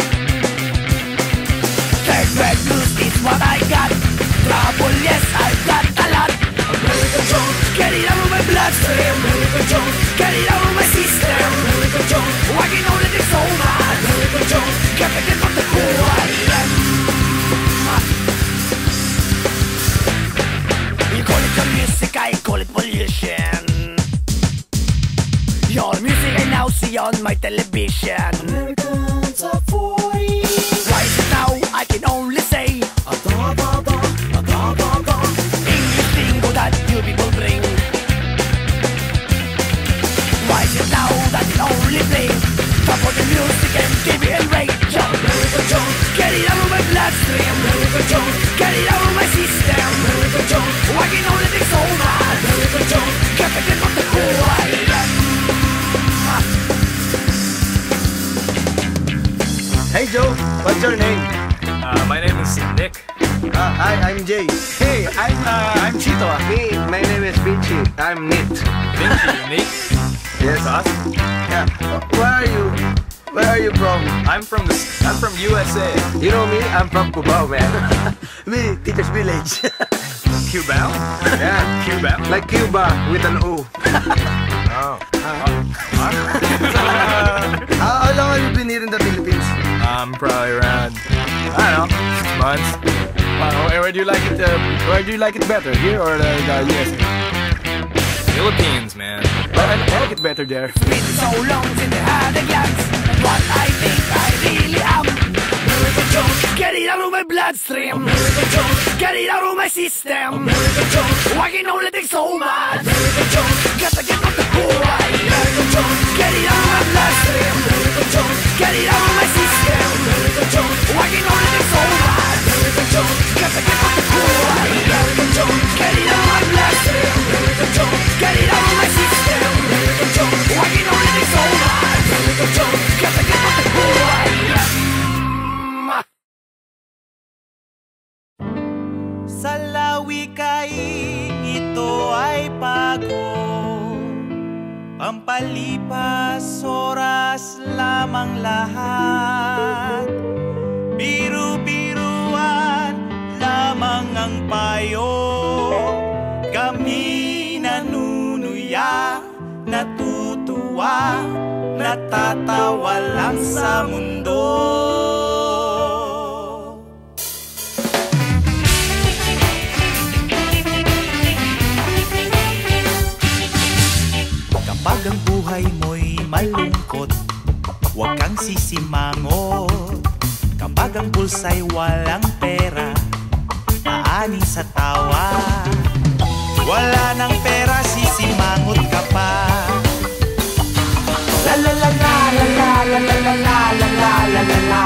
Third world blues is what I got. Trouble, yes, I got a lot. American Jones, get it out of my bloodstream. American Jones, get it out of my system. American Jones, why you know that it's so mad? American Jones, get the get of the who I am. You call it your music, I call it pollution. Your music I now see on my television. Americans are 40. Why is it now I can only say English lingo that you people bring? Why is it now that it only play top of the music and TV and radio? American Jones, get it out of my bloodstream. American Jones, get it out of my system. American Jones, why can only think so mad? American Jones, get the get of the who I am. Hey Joe, what's your name? My name is Nick. Hi, I'm Jay. Hey, I'm Chito. Me, my name is Vinci. I'm Nit. Vinci, Nick. Yes. Awesome. Yeah. Where are you from? I'm from USA. You know me, I'm from Cubao, man. Me, Teacher's Village. Cubao? Yeah, Cubao? like Cuba with an O. Oh. How long have you been here in the Philippines? Probably around, I don't know, 6 months. Where do you like it? Where do you like it better, here or the USA? Philippines, man. I like it better there. Been so long since I had a glance what I think I really am. American Jones, get it out of my bloodstream. American Jones, get it out of my system. American Jones, why can only think so mad? American Jones, gotta get out the who I am. American Jones, get it out of my bloodstream. American Jones, get it out of my system. American Jones, why can only think so mad? American Jones, gotta get out the who I am. American Jones, get it out of my bloodstream. American Jones, get it out of my system. American Jones, why can only think so mad? American Jones, gotta get out the who I am. Sa lawikaing ito ay bago, pampalipas oras lamang lahat. Biru-biruan lamang ang payo, kami nanunuya, natutuwa, natatawa lang sa mundo. Kapag ang buhay mo'y malungkot, huwag kang sisimangot. Kapag ang bulsa'y walang pera, aani sa tawa. Wala nang pera, sisimangot ka pa. La la la la la la la la la la la la la la.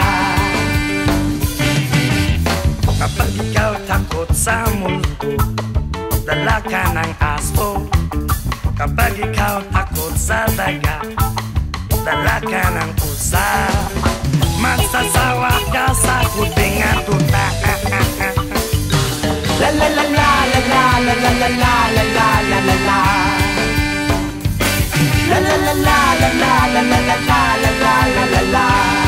Kapag ikaw takot sa mundo, dala ka ng aso. Kapag ikaw takot sa daga, dala ka ng pusa. Magsasawa ka sa kuting at tuta. La la la la la la la la la la la la la la la. La la la la la la la la la la la la la la la.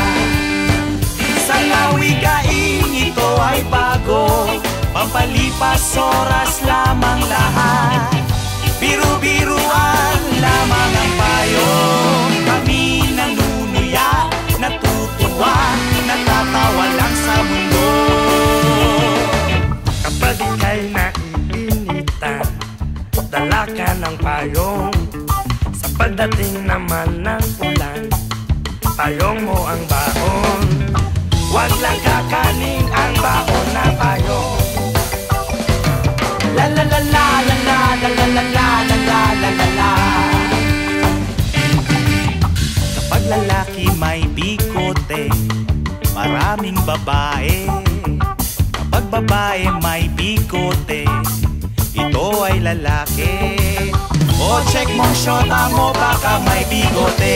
Sa lawikaing ito ay bago, pampalipas oras lamang lahat. Biru-biruan lamang ang payo, kami nanunuya, natutuwa, natatawa lang sa mundo. Kapag ika'y naiinitan, dala ka ng payong. Sa pagdating naman ng ulan, payong mo ang baon. Huwag lang kakanin ang baon na payong. La la la la la la la la la la la la la la la. Kapag lalaki may bikote, maraming babae, babae may bigote, ito ay lalaki. O check mong syota mo, baka may bigote.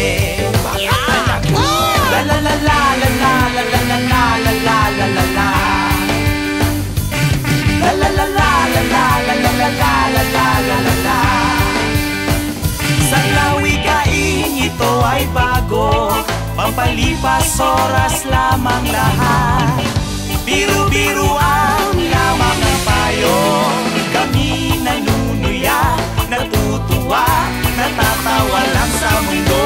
La la la la la la la la la la la la la la la. La la la la la la la la la la la la la la. Sa lawikain ito ay bago, pampalipas oras lamang lahat. Biru-biruan lamang ang payo, kami nanunuya, natutuwa, natatawa lang sa mundo.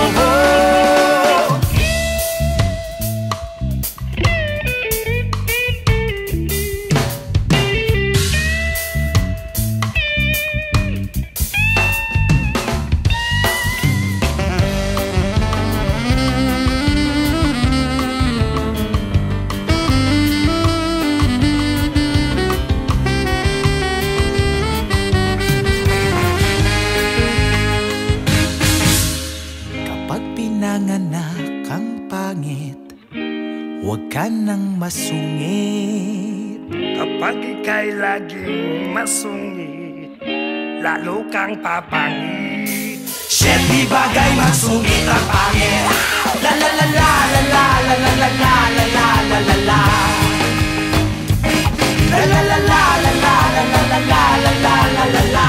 Nanganak ang pangit, huwag ka nang masungit. Kapag ika'y laging masungit, lalo kang papangit. Shit, di bagay magsungit ang pangit. La la la la la la la la la la la la la la la. La la la la la la la la la la la la la la.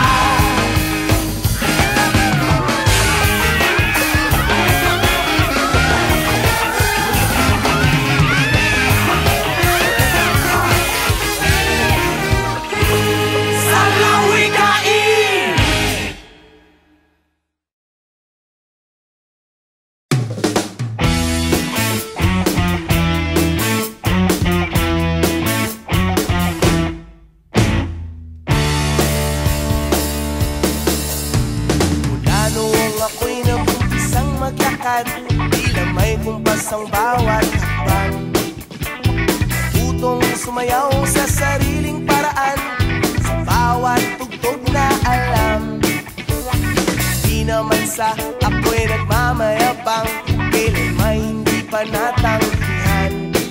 Tila may kumpas ang bawat hakbang, utong sumayaw sa sariling paraan, sa bawat tugtog na alam. Di naman sa ako'y nagmamayabang, kailan may hindi pa natanggihan.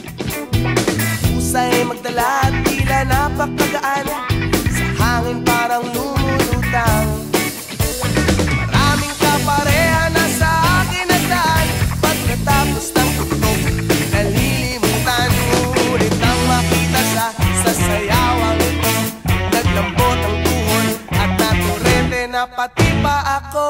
Usay magdala at tila napakagaan, sa hangin parang lumulutang. Maraming kapareha na sa akin at daan, pagkatapos ng tugtog nalilimutan. Ngunit nang makita siya sa sayawang ito, naglambot ang tuhod at naturete na pati pa ako.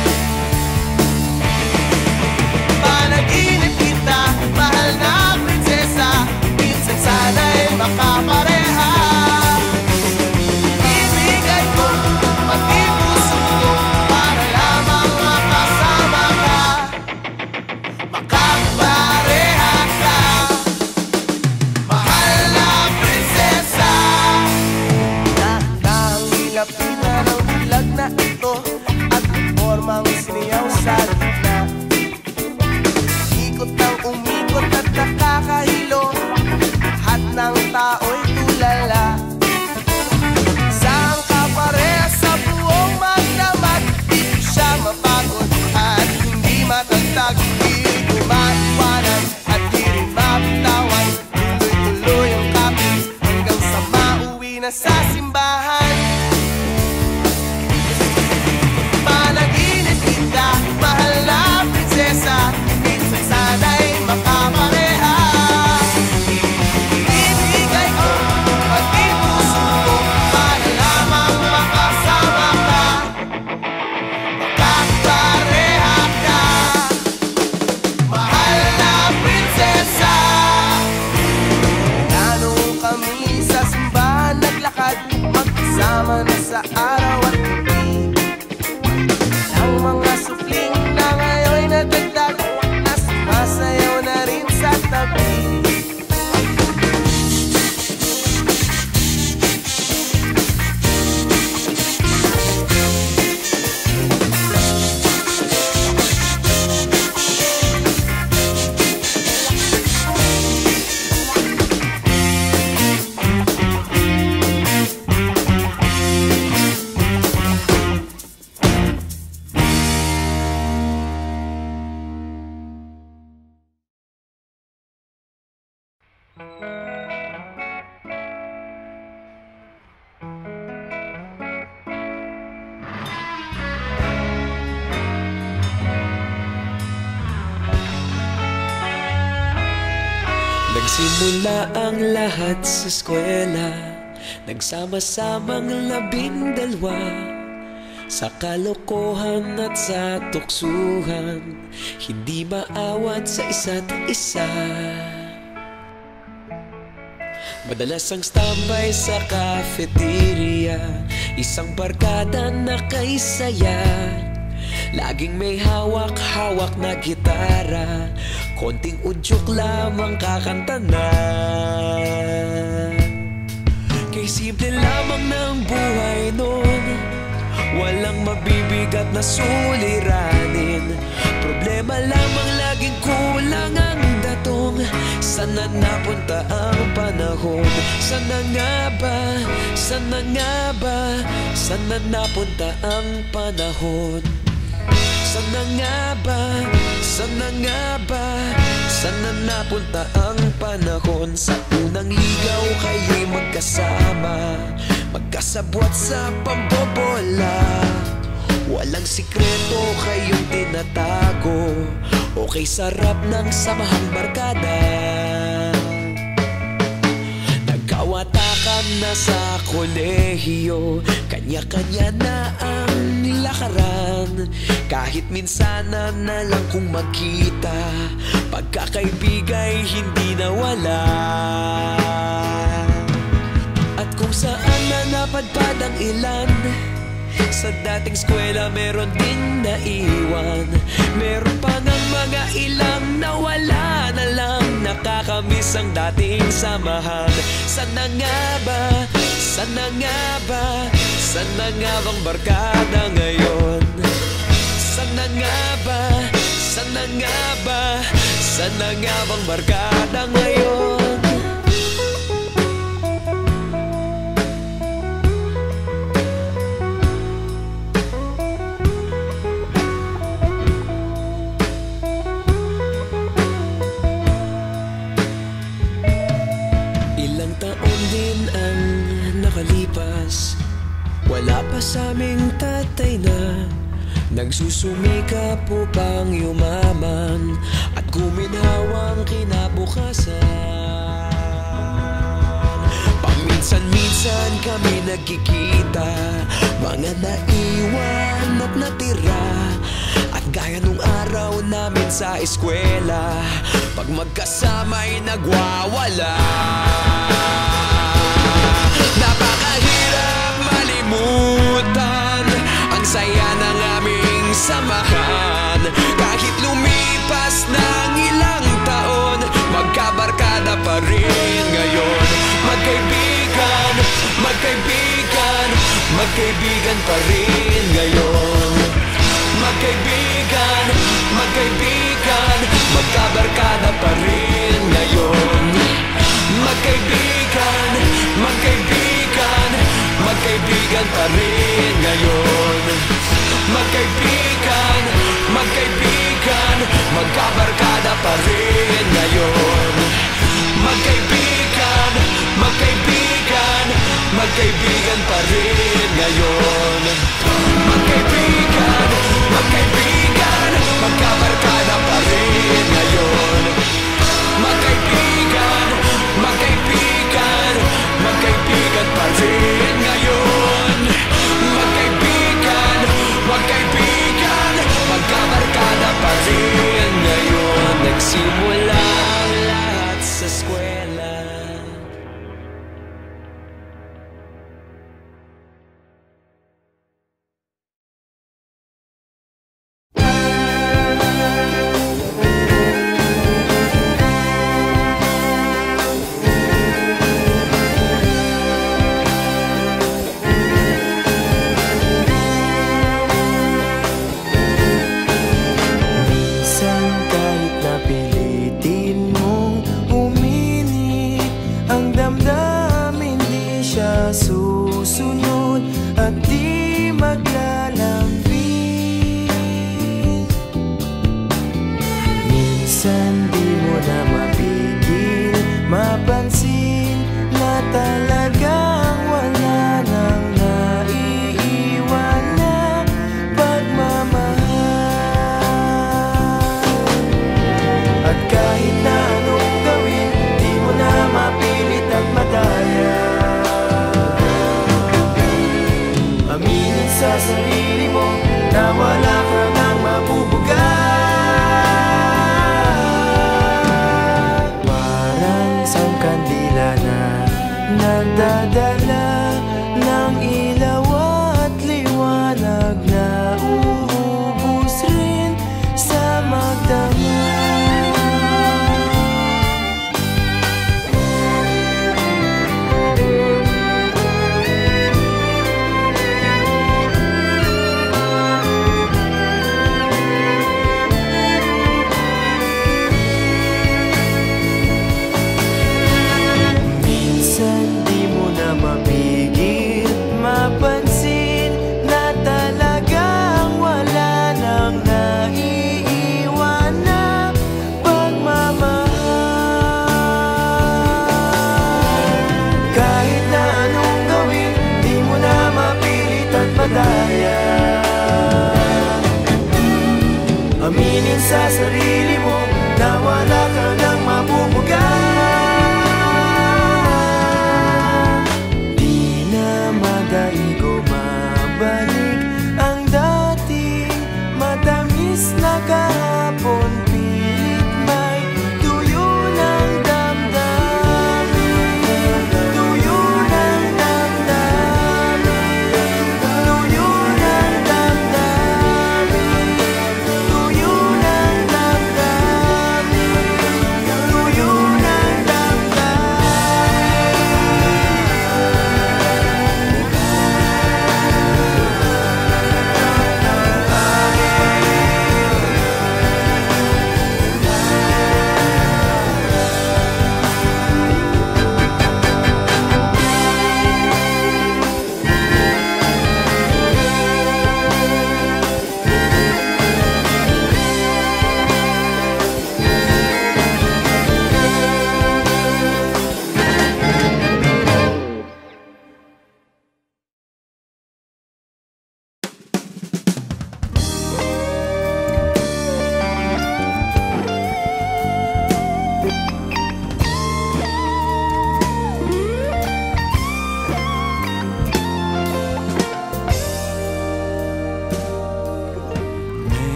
Panaginip kita, mahal na prinsesa, minsan sana'y makapareha. Ibigay ko pati puso ko para lamang makasama ka, makapareha ka, mahal na prinsesa. Dahan-dahang nilapitan ang bulag na ito at formang siniyaw sa gitna. Ikot ng umikot at nakakahilo, lahat ng tao'y tulala. Isang kapareha sa buong magdamag, di ko siya mapagod at hindi matagtag. Di ko maiwanan at di rin mabitawan, tuloy-tuloy ang kapit hanggang sa mauwi na sa simbahan. Panaginip kita, mahal na prinsesa, minsan sana'y makapareha. Ibigay ko pati puso ko para lamang makasama ka, makapareha ka, mahal na prinsesa. Nanong kami sa simbahan naglakad, magkasama na sa araw at gabi. Ang mga sufling na ngayon'y nadagdag, na sumasayaw na rin sa tabi. Nagsimula ang lahat sa eskwela, nagsama-samang 12 sa kalokohan at sa tuksuhan, hindi maawat sa isa't isa. Madalas ang standby sa cafeteria, isang barkada na kay saya. Laging may hawak-hawak na gitara, konting udyok lamang kakanta na. Kay simple lamang ng buhay nun, walang mabibigat na suliranin. Problema lamang laging kulang ang datong. Sana napunta ang panahon? Sana nga ba? Sana nga ba? Sana napunta ang panahon? Sana nga ba? Sana nga ba? Sana napunta ang panahon? Sa unang ligaw kayo'y magkasama, magkasabwat sa pambobola. Walang sikreto kayong tinatago, okay sarap ng samahang barkada. Nagkawatakan na sa kolehiyo, kanya-kanya na ang lakaran. Kahit minsan na lang kung magkita, pagkakaibigay hindi nawala. At kung saan na napadpad ang ilan, sa dating eskwela meron din naiwan. Meron pa ng mga ilang nawala na lang, nakakamiss ang dating samahan. Sana nga ba? Sana nga ba? Sana nga bang barkada ngayon? Sana nga ba? Sana nga ba? Sana nga bang barkada ngayon? Ilang taon din ang nakalipas, wala pa sa aming tatay na nagsusumikap upang yumaman at guminhawang kinabukasan. Paminsan-minsan kami nagkikita, mga naiwan at natira. At gaya nung araw namin sa eskwela, pag magkasama'y nagwawala. Napakahirap malimutan ang saya ng aming samahan. Kahit lumipas ng ilang taon, magkabarkada pa rin ngayon. Magkaibigan, magkaibigan, magkaibigan pa rin ngayon. Magkaibigan, magkaibigan, magkabarkada pa rin ngayon. Magkaibigan, magkaibigan, magkaibigan pa rin ngayon. Magkaibigan, magkaibigan, magkabarkada pa rin ngayon. Magkaibigan, magkaibigan, magkaibigan pa rin ngayon. Magkaibigan, magkaibigan, magkabarkada pa rin ngayon. Magkaibigan, magkaibigan, magkaibigan pa rin ngayon. Magkaibigan, magkaibigan, magkabarkada pa rin ngayon. Nagsimula ang lahat sa eskwela. Susunod at di maglalambing. Minsan di mo na mapigil mapansin na talagang wala nang naiiwan na pagmamahal. At kahit na anong gawin, di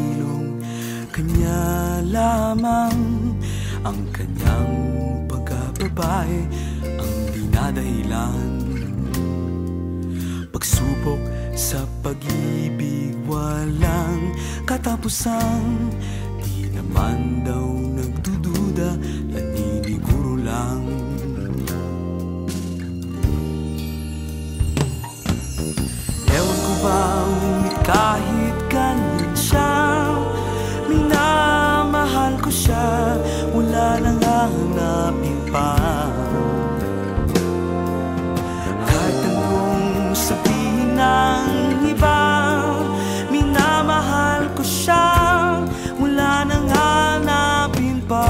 silong kanya lamang. Ang kanyang pagkababae ang dinadahilan. Pagsubok sa pag-ibig walang katapusan. Di naman daw nagdududa, naniniguro lang. Ewan ko ba, ngunit kahit ganyan siya, minamahal ko siya, wala nang hahanapin pa. Kahit anong sabihin ng iba, minamahal ko siya, wala nang hanapin pa.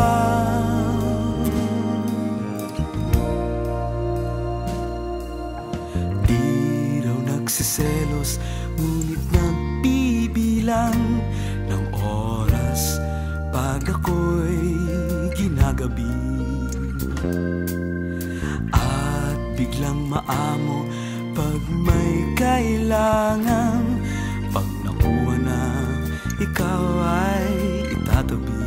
Di raw nagsiselos, ngunit nagbibilang ng oras pag ako'y ginagabi. At biglang maamo pag may kailangan. Pag nakuha na, ikaw ay itatabi.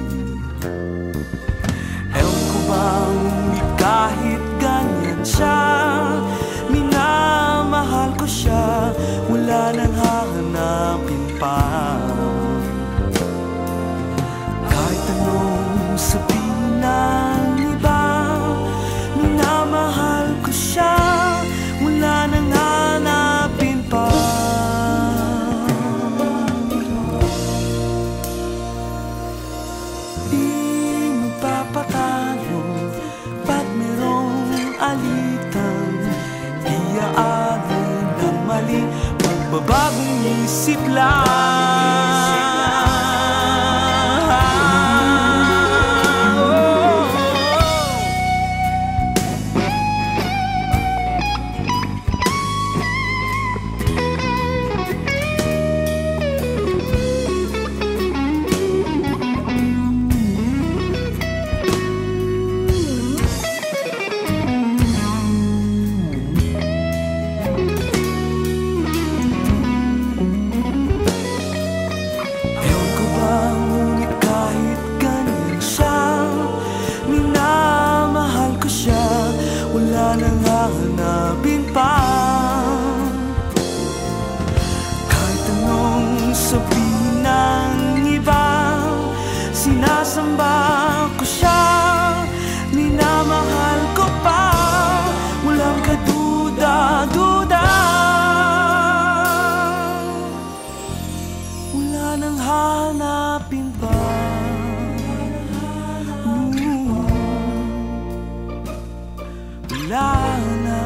Ewan ko bang kahit ganyan siya, minamahal ko siya, wala nang hahanapin pa. Kahit anong sabihin ng iba, minamahal ko siya, wala nang hanapin pa. Di magpapatalo pag merong alitan. Di aamin ng mali, magbabagong isip lang. Sinasamba ko siya, minamahal ko pa, walang kaduda-duda. Wala nang hanapin pa. Wala na.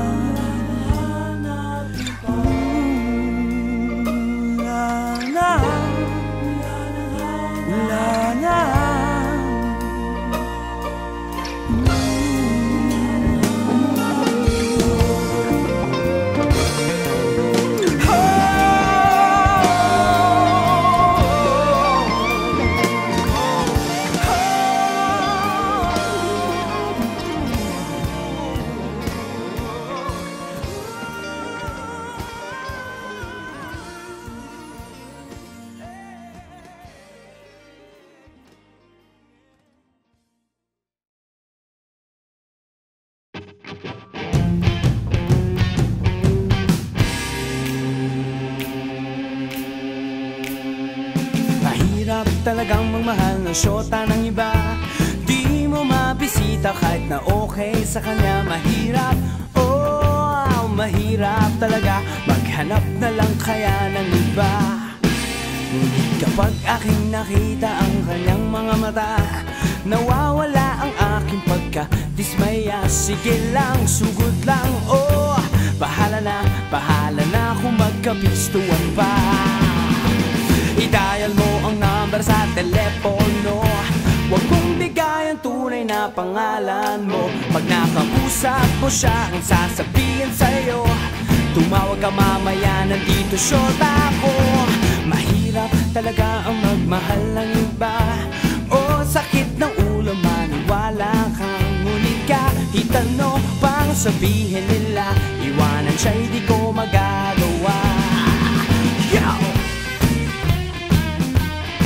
Mahirap talagang magmahal ng syota ng iba. Di mo mabisita kahit na okay sa kanya. Mahirap, oh, mahirap talaga maghanap na lang kaya ng iba. Ngunit kapag aking nakita ang kanyang mga mata, nawawala ang aking pagka-dismaya. Sige lang, sugod lang, oh, bahala na kung magkapistuan pa. I-dial mo ang number sa telepono, huwag mong bigay ang tunay na pangalan mo. Pag nakausap mo siya, ang sasabihin sa'yo, tumawag ka mamaya, nandito syota ko. Mahirap talaga ang magmahal ng iba, oh, sakit ng ulo, maniwala kang ngunit kahit ano pang sabihin nila, iwanan siya'y di ko magagawa. Yo!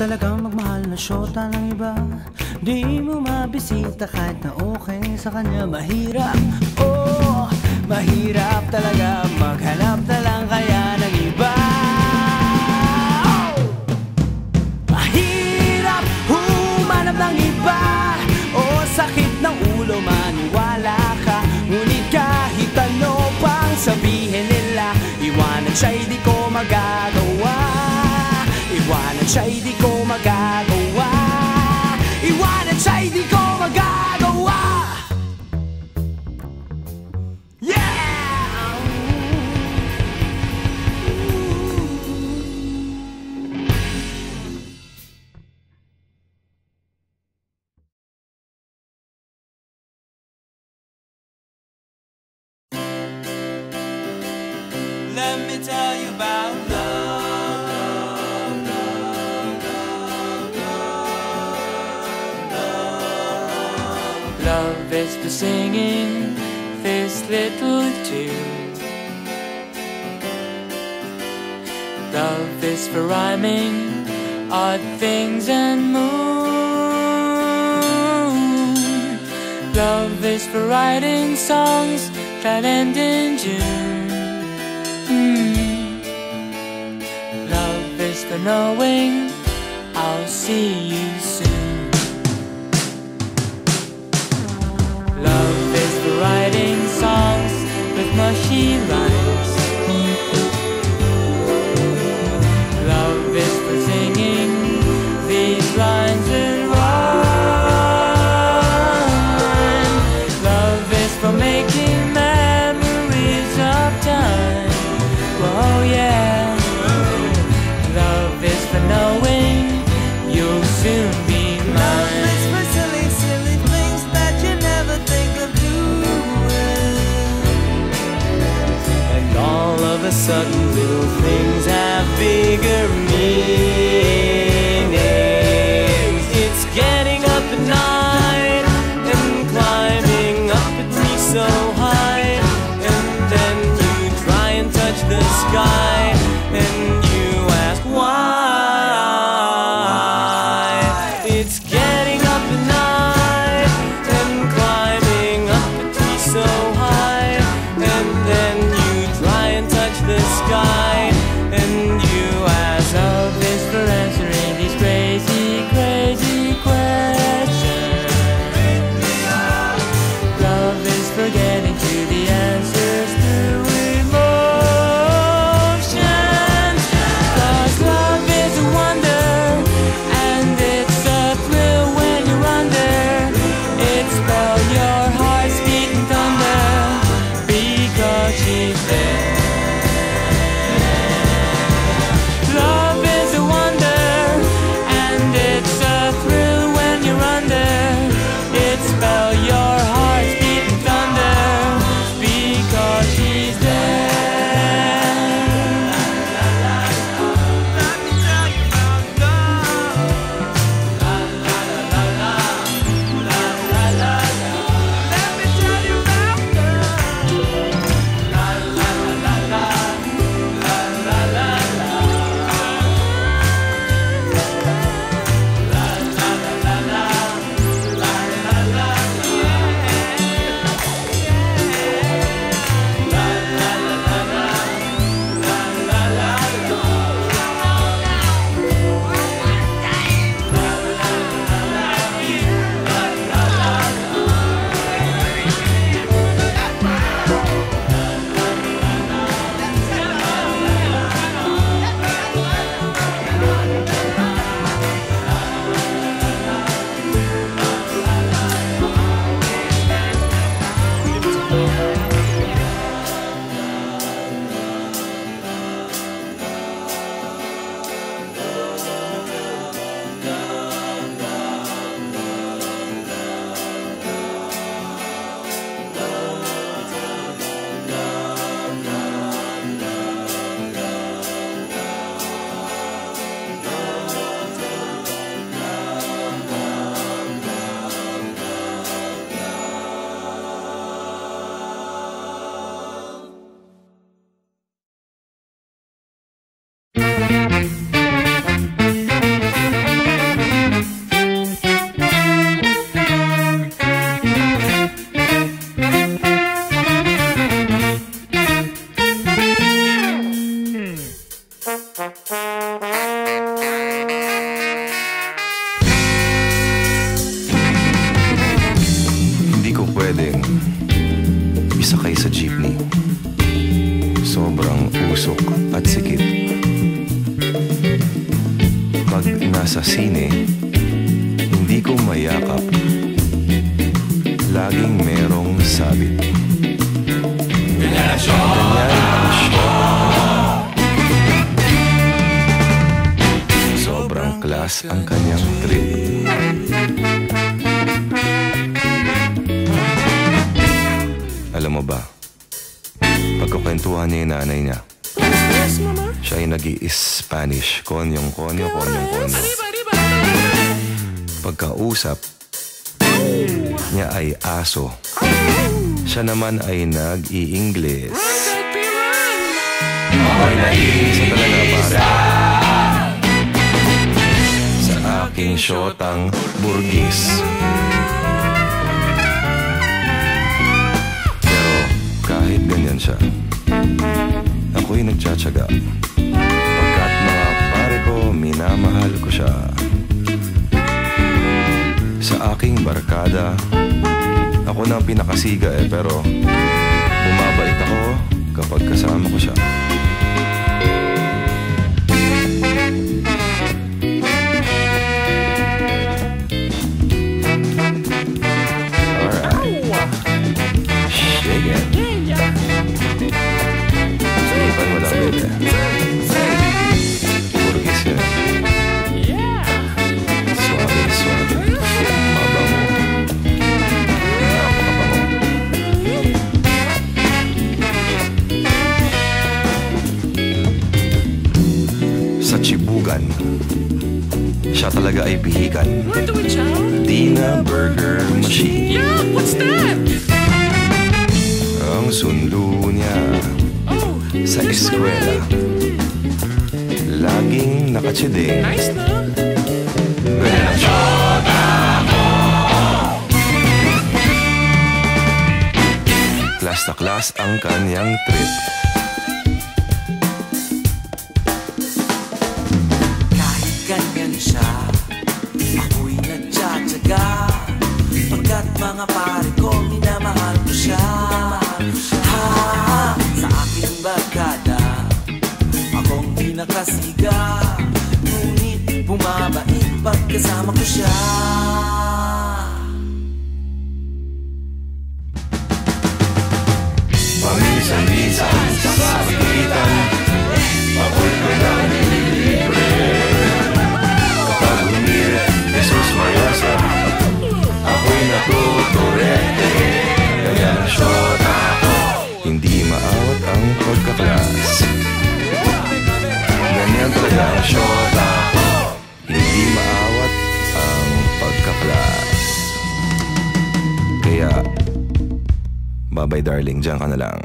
talagang magmahal na syota ng iba. Di mo mabisita kahit na okay sa kanya. Mahirap, oh, mahirap talaga maghanap na lang kaya ng iba. Oh! Mahirap humanap ng iba. Oh, sakit ng ulo maniwala ka. Ngunit kahit ano pang sabihin nila, iwanan siya'y di ko magagawa. Iwanan siya'y di ko magagawa. Iwanan siya'y di ko magagawa. Yeah! Let me tell you about love. Love is for singing this little tune. Love is for rhyming odd things and moon. Love is for writing songs that end in June. Love is for knowing I'll see you soon. Love is for writing songs with mushy rhymes. Love is for singing these lines in rhyme. Love is for making memories of time. Oh yeah. Love is for knowing you'll soon isakay sa jeepney. Sobrang usok at sikip. Pag nasa sine, hindi ko mayakap. Laging merong sabit. Ganyan ang shota. Sobrang class ang kanyang trip. Alam mo ba, pagkukwentuhan niya yung nanay niya, siya ay nag-i-Spanish. Konyong. Pagkausap niya ay aso. Siya naman ay nag-i-Ingles. Ako'y naiisa talaga para sa aking shotang burgis. Pero kahit ganyan siya, ako'y nagtsatsaga. Pagkat mga pare ko, minamahal ko siya. Sa aking barkada, ako na ang pinakasiga pero bumabait ako kapag kasama ko siya. Alright. Shake it. Sinipan mo lang, baby. Burgis yan. Suave. Mabango. Sa Chibugan, siya talaga ay pihikan. Dina Burger Machine. Yeah, what's that? Ang sundo niya sa eskwela, laging nakatsiding. Nice, no? Ganyan ang shota mo. Class na class ang kanyang trip. Kahit ganyan siya, ako'y nagtsatsaga. Pagkat mga pare ko, minamahal ko siya. Sa aking barkada, akong pinakasiga. Ngunit bumabait pagkasama ko siya. Paminsan-minsan sa pagitan, ako'y ko na nililibre. Kapag humirit, Jesus Mayosa, ako'y natuturete. Kaya ang shota ko, hindi maawat ang pagkaklas. Ganyan talaga ang shota ko, hindi maawat ang pagkaklas. Kaya, bye-bye darling, diyan ka na lang.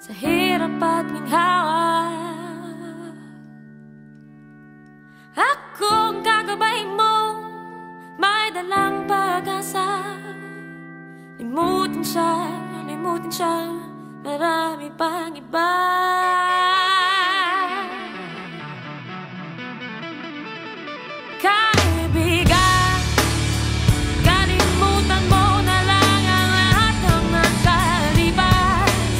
sa hirap at ginhawa. Akong kagabay mo, may dalang pag-asa. Limutin siya, marami pang iba. Kaibigan, kalimutan mo na lang ang lahat ng nakalipas.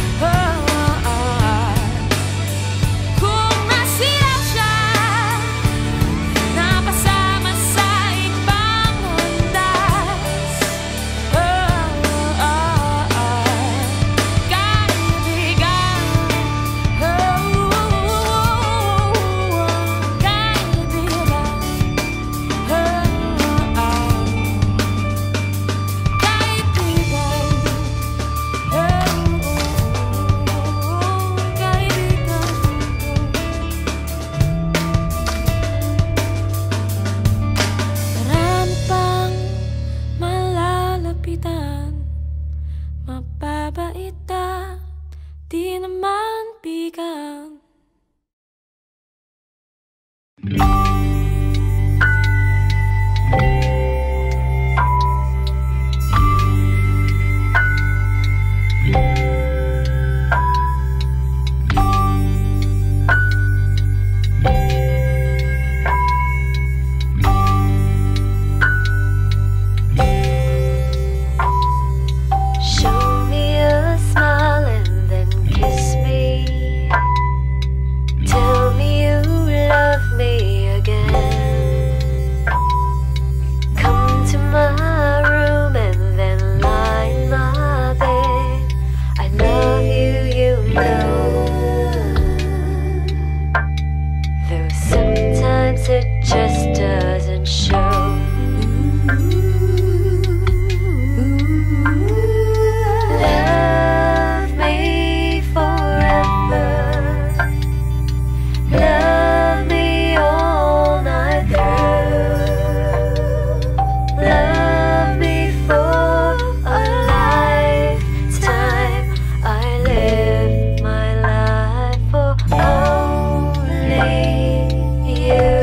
Kung nasilaw siya, napasama sa ibang landas. Kaibigan, marami pang malalapitan, mababaitan, di naman bigan. Show me a smile and then kiss me. Tell me you love me again. Come to my room and then lie in my bed. I love you, you know. Though sometimes it just doesn't show. Love me forever. Love me all night through. Love me for a lifetime. I live my life for only you.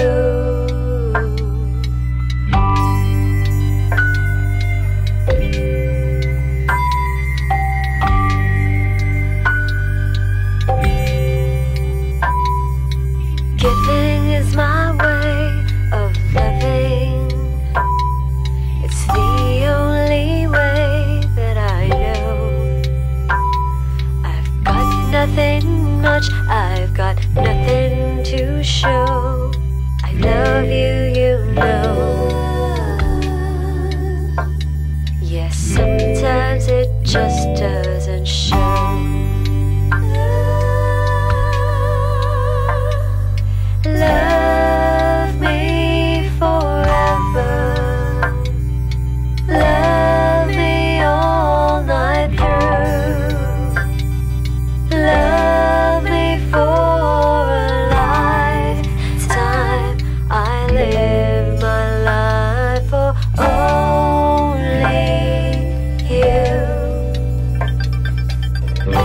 Giving is my way of loving. It's the only way that I know. I've got nothing much, I've got nothing to show. I love you, you know. Yes, sometimes it just doesn't show. Love me forever. Love me all night through. Love me for a lifetime. I live my life for only you.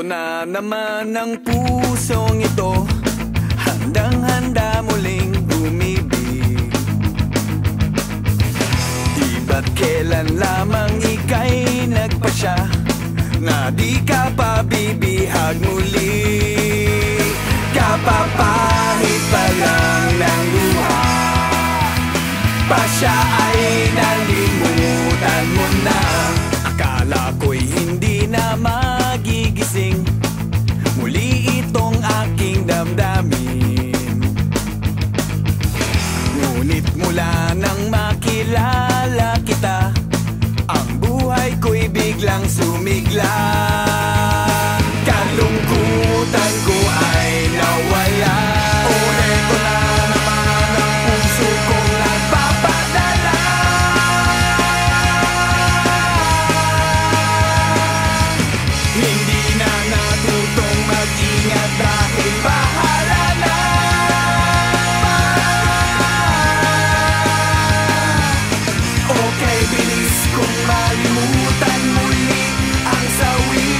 Ito na naman ang pusong ito, handang-handa muling umibig. Di ba't kailan lamang ika'y nagpasya na di ka pa bibihag muli. Kapapahit pa lang ng luha, pa siya ay nalimutan mo na. Akala ko'y hindi na magigising muli itong aking damdamin. Ngunit mula nang makilala kita, ang buhay ko'y biglang sumigla. Kalungkutan ko ay nawala. O eto na naman ang puso kong nagpapadala. Hindi na natutong mag-ingat dahil bahala na. Okay, bilis kong malimutan muli ang sawi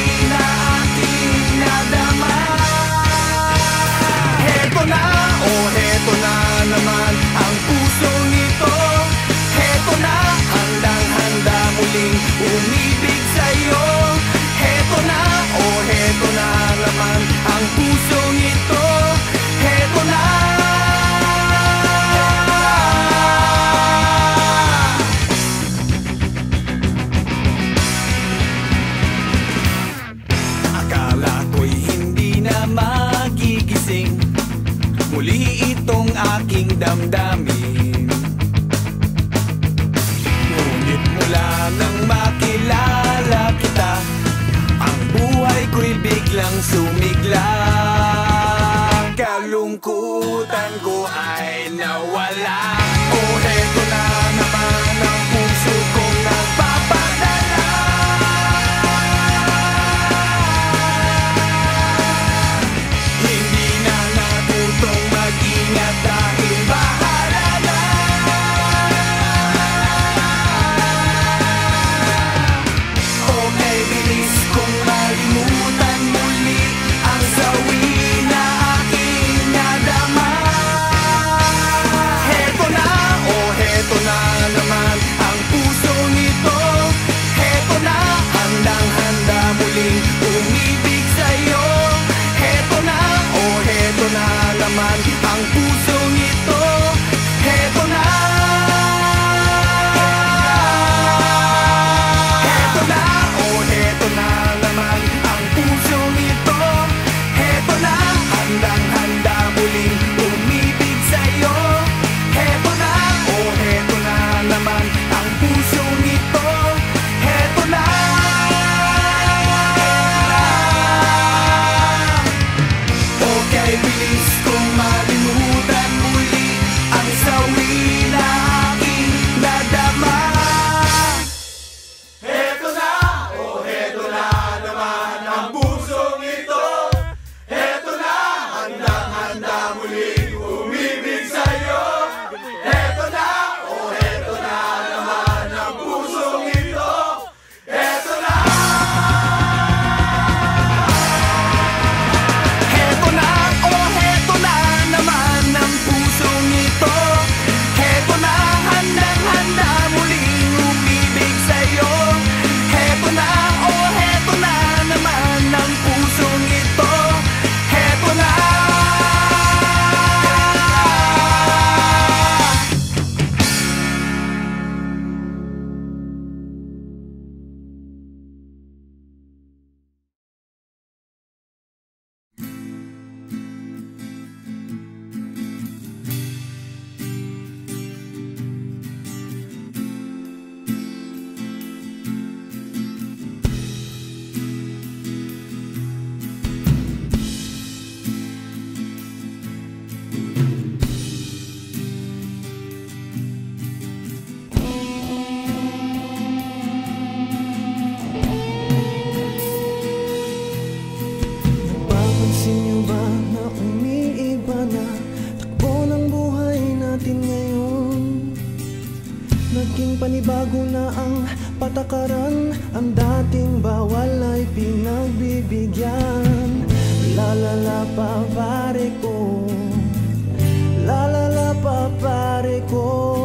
Naging panibago na ang patakaran, ang dating bawal ay pinagbibigyan. Lalala pa pare ko, lalala pa pare ko,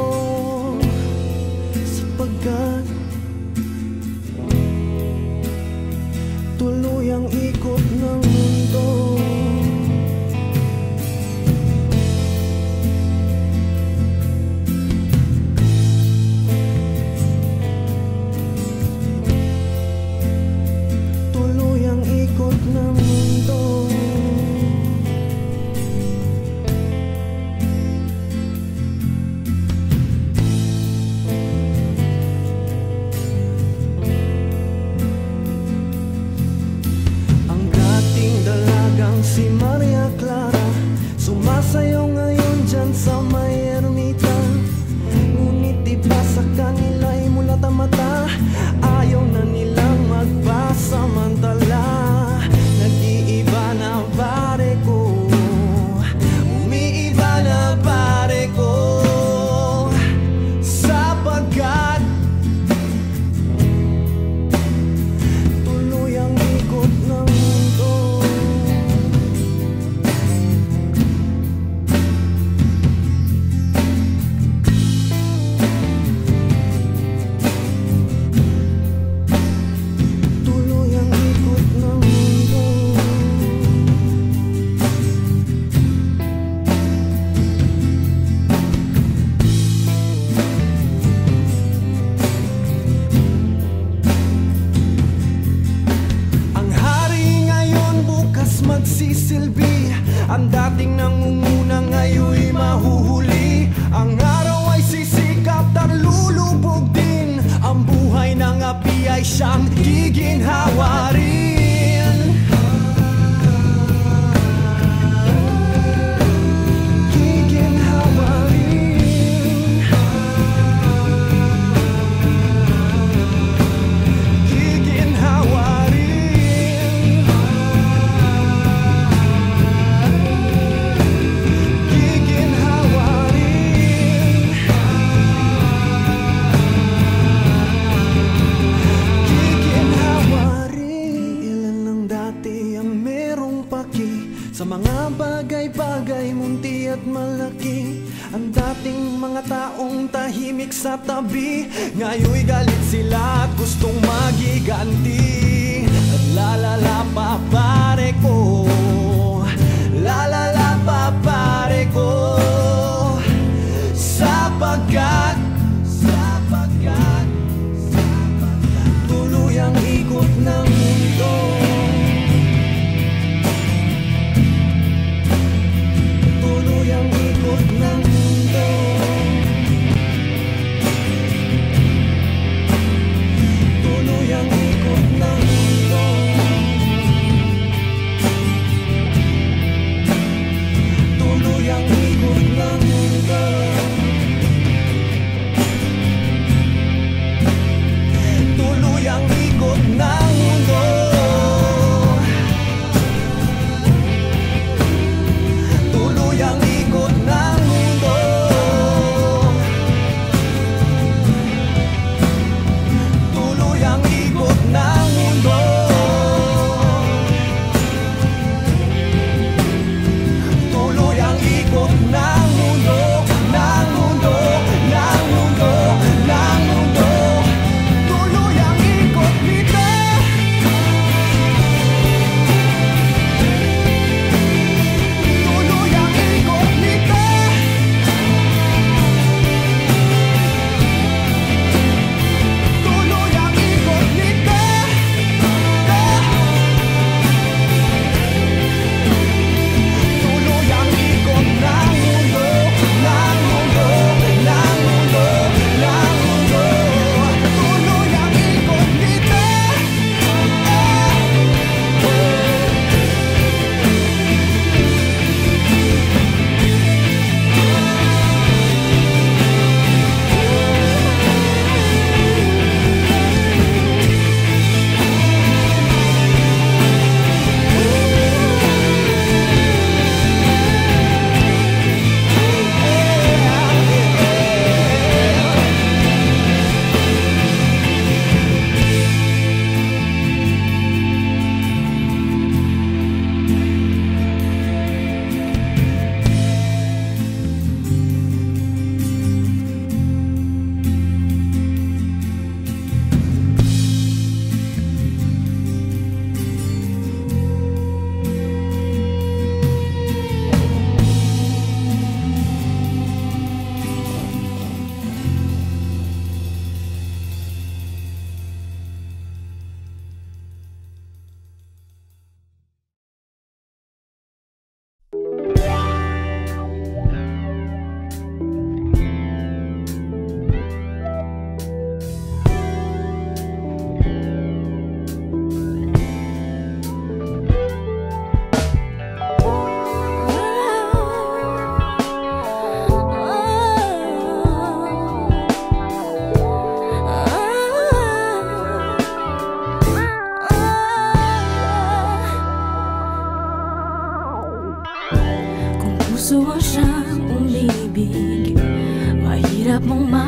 sapagkat tuluyang ikot ng mundo. Tuluyang ikot ng mundo. Si Maria Clara sumasayaw ngayon dyan sa may ermita. Ngunit iba sa kanila'y mula mata, ayaw na nilang magpasamantala. Nag-iiba na pare ko, umiiba na pare ko, sapagkat tuluyang ikot ng mundo. Magsisilbi ang dating nangunguna, ngayon'y mahuhuli. Ang araw ay sisikap at lulubog din. Ang buhay ng api ay siyang giginhawa rin. Giginhawa rin. Giginhawa rin. Sa mga bagay-bagay, munti at malaki, ang dating mga taong tahimik sa tabi, ngayon'y galit sila at gustong magiganti. At lalala pa pare ko, lalala pa pare ko, sapagkat tuluyang ikot ng mundo. Tuluyang ikot ng mundo. Tuluyang ikot ng mundo. Tuluyang ikot ng mundo.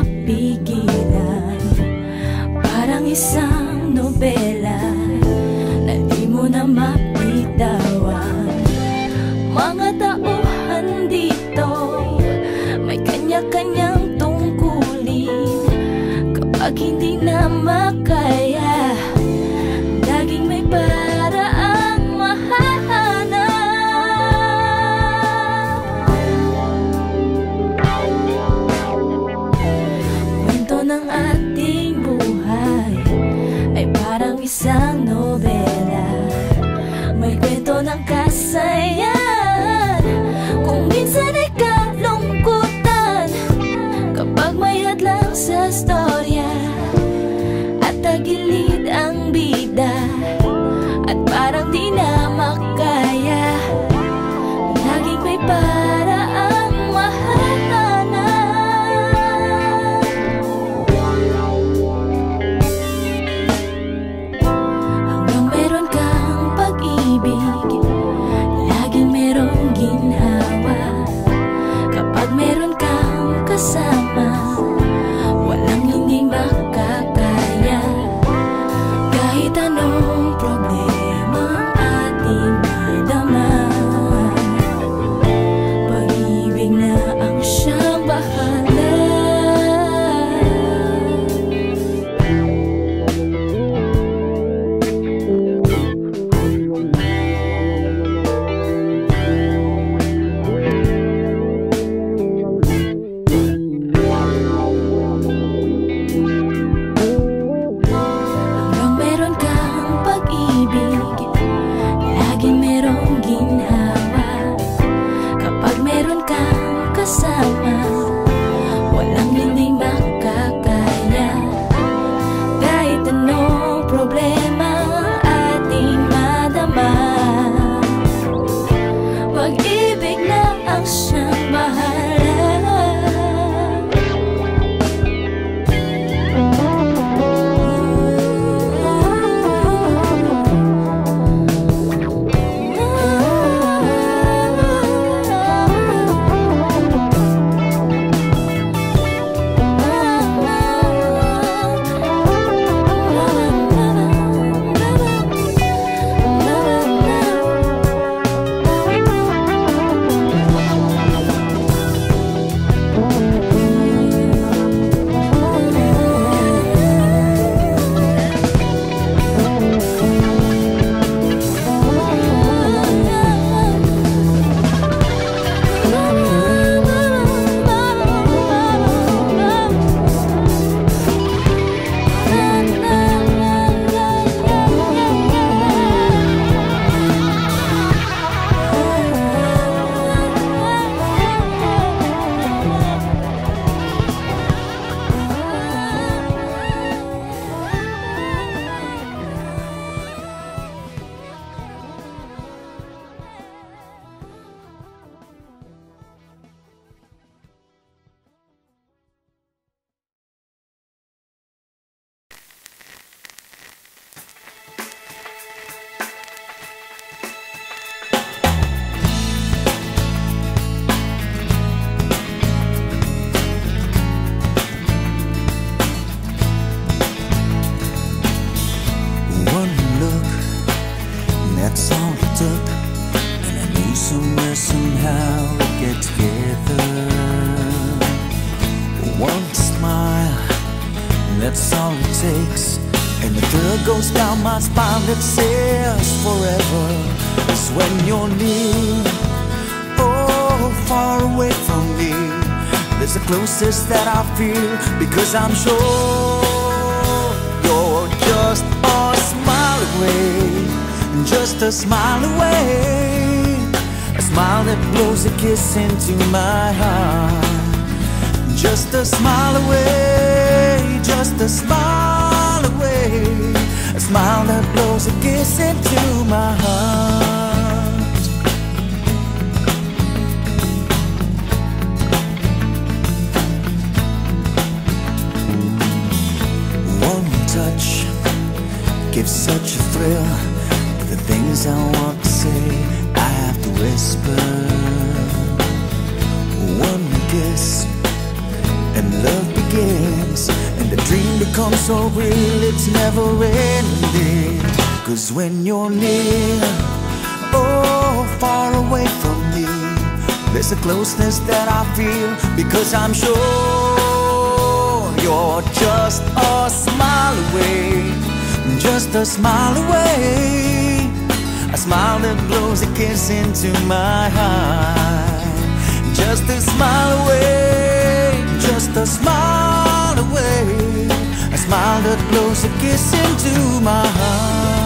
mapigilan. Parang isang nobela na di mo na mapitawan. Mga tauhan dito may kanya-kanyang tungkulin. Kapag hindi na makaya, laging may paraang mahahanap. Kwento ng ating buhay ay parang isang nobela. May kwento ng kasayan, kung minsan ay kalungkutan. Kapag may hadlang sa storya at tagilid ang bida, at parang di na makaya, laging may paraang mahahanap. Hanggang meron kang pag-ibig, laging merong ginhawa. Kapag meron kang kasama, walang hindi makakaya. Kahit anong problema ang ating madama, pag-ibig na ang siyang bahala. Hanggang meron kang pag-ibig, laging merong ginhawa. Kapag meron kang kasama, walang hindi makakaya. Kahit anong problema ating madama, pag-ibig na ang siyang bahala. One look, that's all it took, and I knew somewhere somehow we'd get together. One smile, that's all it takes, and the thrill goes down my spine that says forever is when you're near. Oh, far away from me, that's the closest that I feel, because I'm sure you're just a smile away, just a smile away, a smile that blows a kiss into my heart. Just a smile away, just a smile away, a smile that blows a kiss into my heart. One touch gives such a thrill, but the things I want to say I have to whisper. One kiss, and love begins, and the dream becomes so real it's never ending. 'Cause when you're near, oh, far away from me, there's a closeness that I feel, because I'm sure you're just a smile away, just a smile away, a smile that blows a kiss into my heart. Just a smile away, just a smile away, a smile that blows a kiss into my heart.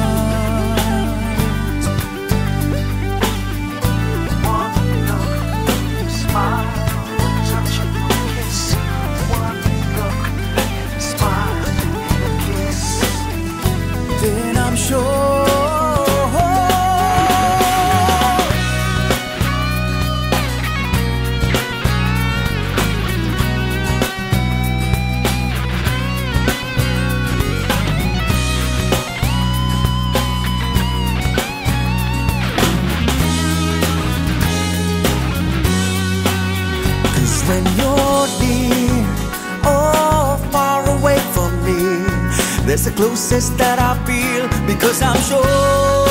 Then I'm sure when you're near, oh, far away from me, there's the closest that I feel, because I'm sure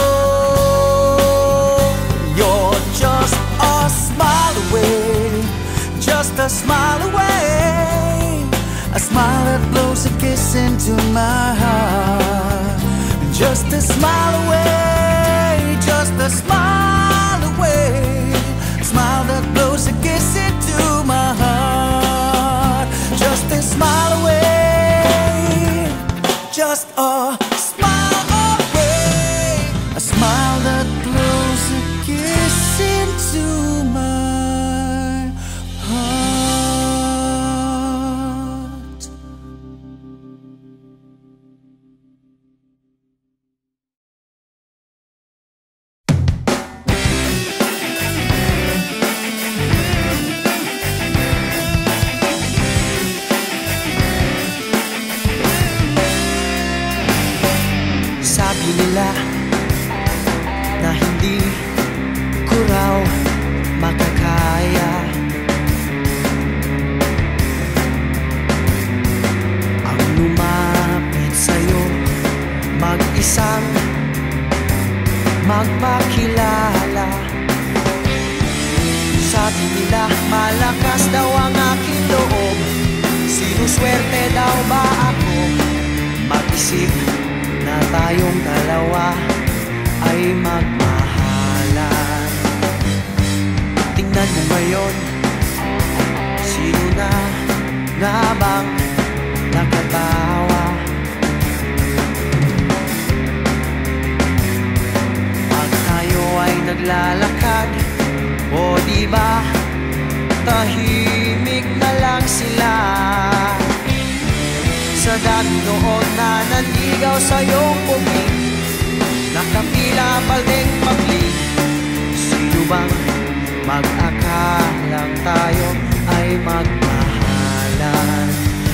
you're just a smile away, just a smile away, a smile that blows a kiss into my heart. Just a smile away, just a smile away, a smile that blows a kiss into my heart. Just a smile away, just a smile away, a smile that blows a kiss into my heart. Sabi nila na hindi ko raw makakaya ang lumapit sa'yo, mag-isang magpakilala. Sabi nila malakas daw ang aking loob, sinuswerte daw ba ako mag-isip na tayong dalawa ay magmahalan. Tingnan mo ngayon, sino na nga bang nakatawa? Pag tayo ay naglalakad, o diba tahimik na lang sila. Sa dami noon na nanligaw sa iyong pumig, nakapila baldeng paglig. Sino bang mag-akalang tayo ay magmahalan,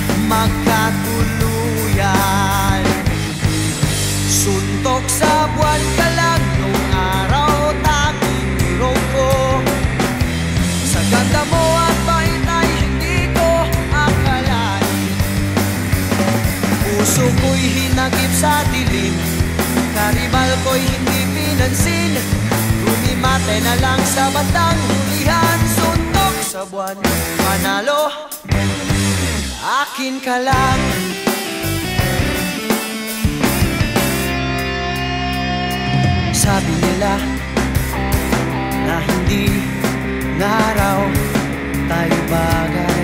magkatuluyan? Suntok sa buwan ka lang nung araw, tanging biro ko. Sa ganda mo at bait ay hindi ko akalain. Puso ko'y hinagip sa dilim, karibal ko'y hindi pinansin. Lumimate na lang sa batang hulihan, suntok sa buwan, manalo, akin ka lang. Sabi nila na hindi nga raw tayo bagay,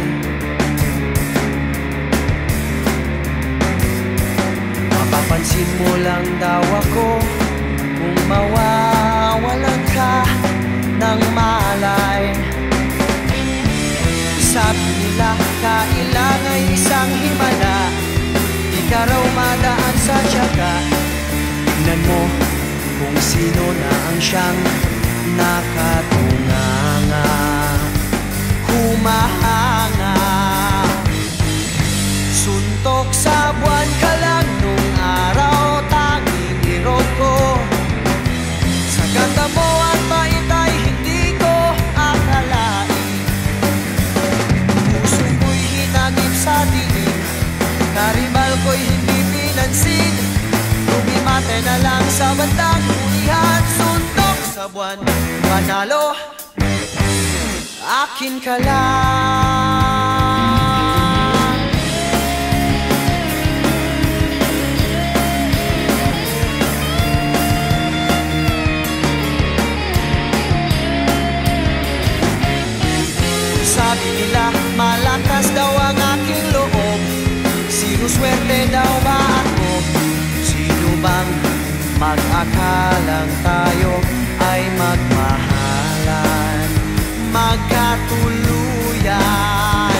mapapansin mo lang daw ako kung mawawalan ka ng malay. Sabi nila kailangan ay isang himala, di ka raw madaan sa tiyaga. Tingnan mo kung sino na ang siyang nakatunganga, humahanga. Suntok sa buwan ka lang nung araw, tanging hero ko. Sa ganda mo at bait ay hindi ko akalain. Puso'y mo'y Karibal ko'y hindi pinansin, lumimate na lang sa bandang hulihan. Suntok sa buwan, panalo, akin ka lang. Sabi nila malakas daw ang aking loob, sinuswerte daw ba ako? Sino bang mag-akalang tayo ay magmahalan, magkatuluyan?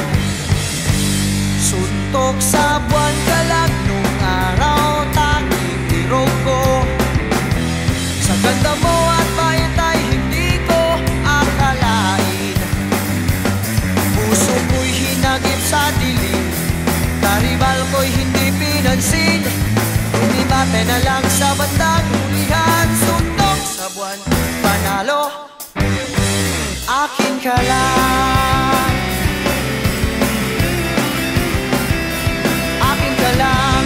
Suntok sa buwan ka lang nung araw, tanging tirog ko. Sa ganda mo at bayat ay hindi ko akalain, puso ko'y hinagip sa dilim, karibal ko'y hindi pinansin, lumimate na lang sa bandang hulihan. Suntok sa buwan, panalo, akin ka lang. Akin ka lang.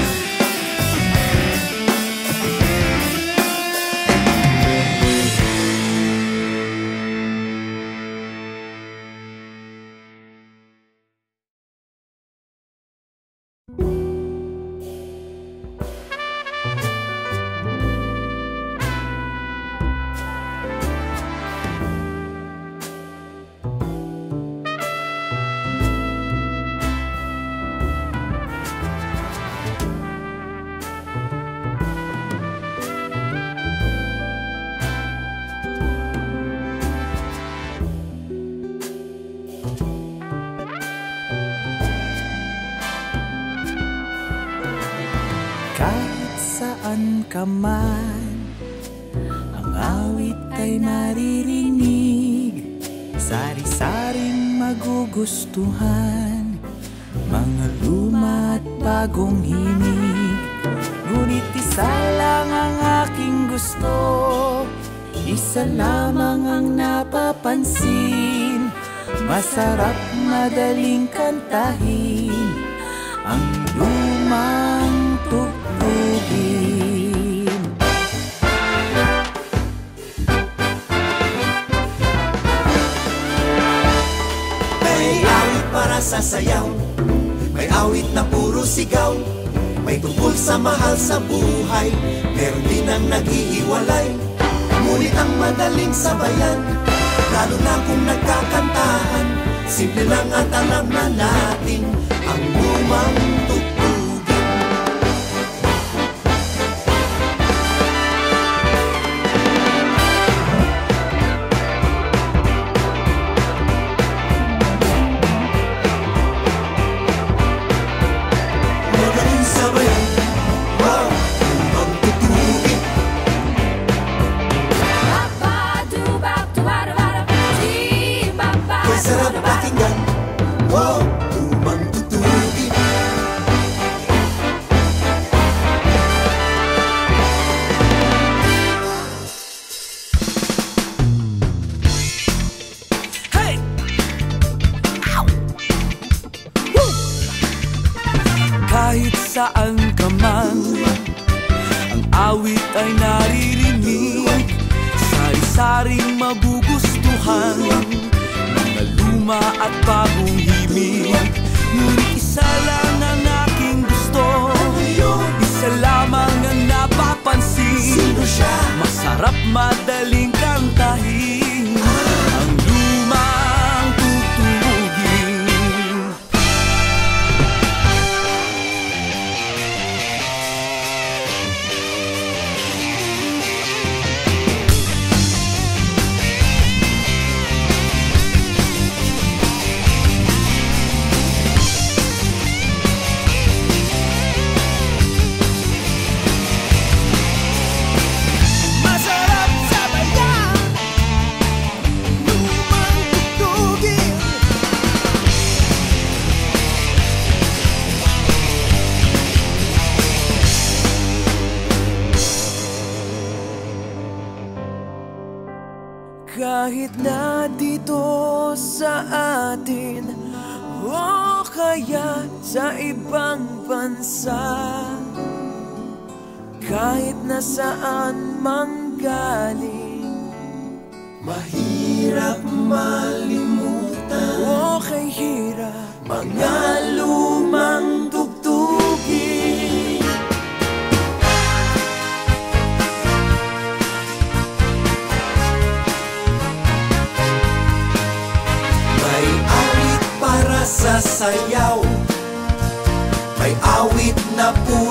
Kahit saan ka man, ang awit ay naririnig, sari-saring magugustuhan, mga luma at bagong himig. Ngunit isa lang ang aking gusto, isa lamang ang napapansin, masarap madaling kantahin ang lumang tugtugin. May awit para sa sayaw, may awit na puro sigaw, may tungkol sa mahal sa buhay, meron din ang naghihiwalay. Ngunit ang madaling sabayan, lalo na kung nagkakantahan, simple lang at alam na natin ang lumang tugtugin. Madaling sabayan, wow, lumang tugtugin. Kaya sarap pakinggan, wow, lumang tugtugin. Hey! Ow! Woo! Kahit saan ka man, ang awit ay naririnig, sari-saring magugustuhan, mga luma at bagong himig. Ngunit isa lang ang aking gusto, isa lamang ang napapansin, Sino siya? masarap madaling kantahin ang lumang tugtugin. Masarap sabayan, lumang tugtugin. Kahit na dito sa atin, oh kaya sa ibang bansa, kahit nasaan mang galing, mahirap malimutan. Okay, hirap mga lumang tugtugin. May awit para sa sayaw, may awit na puro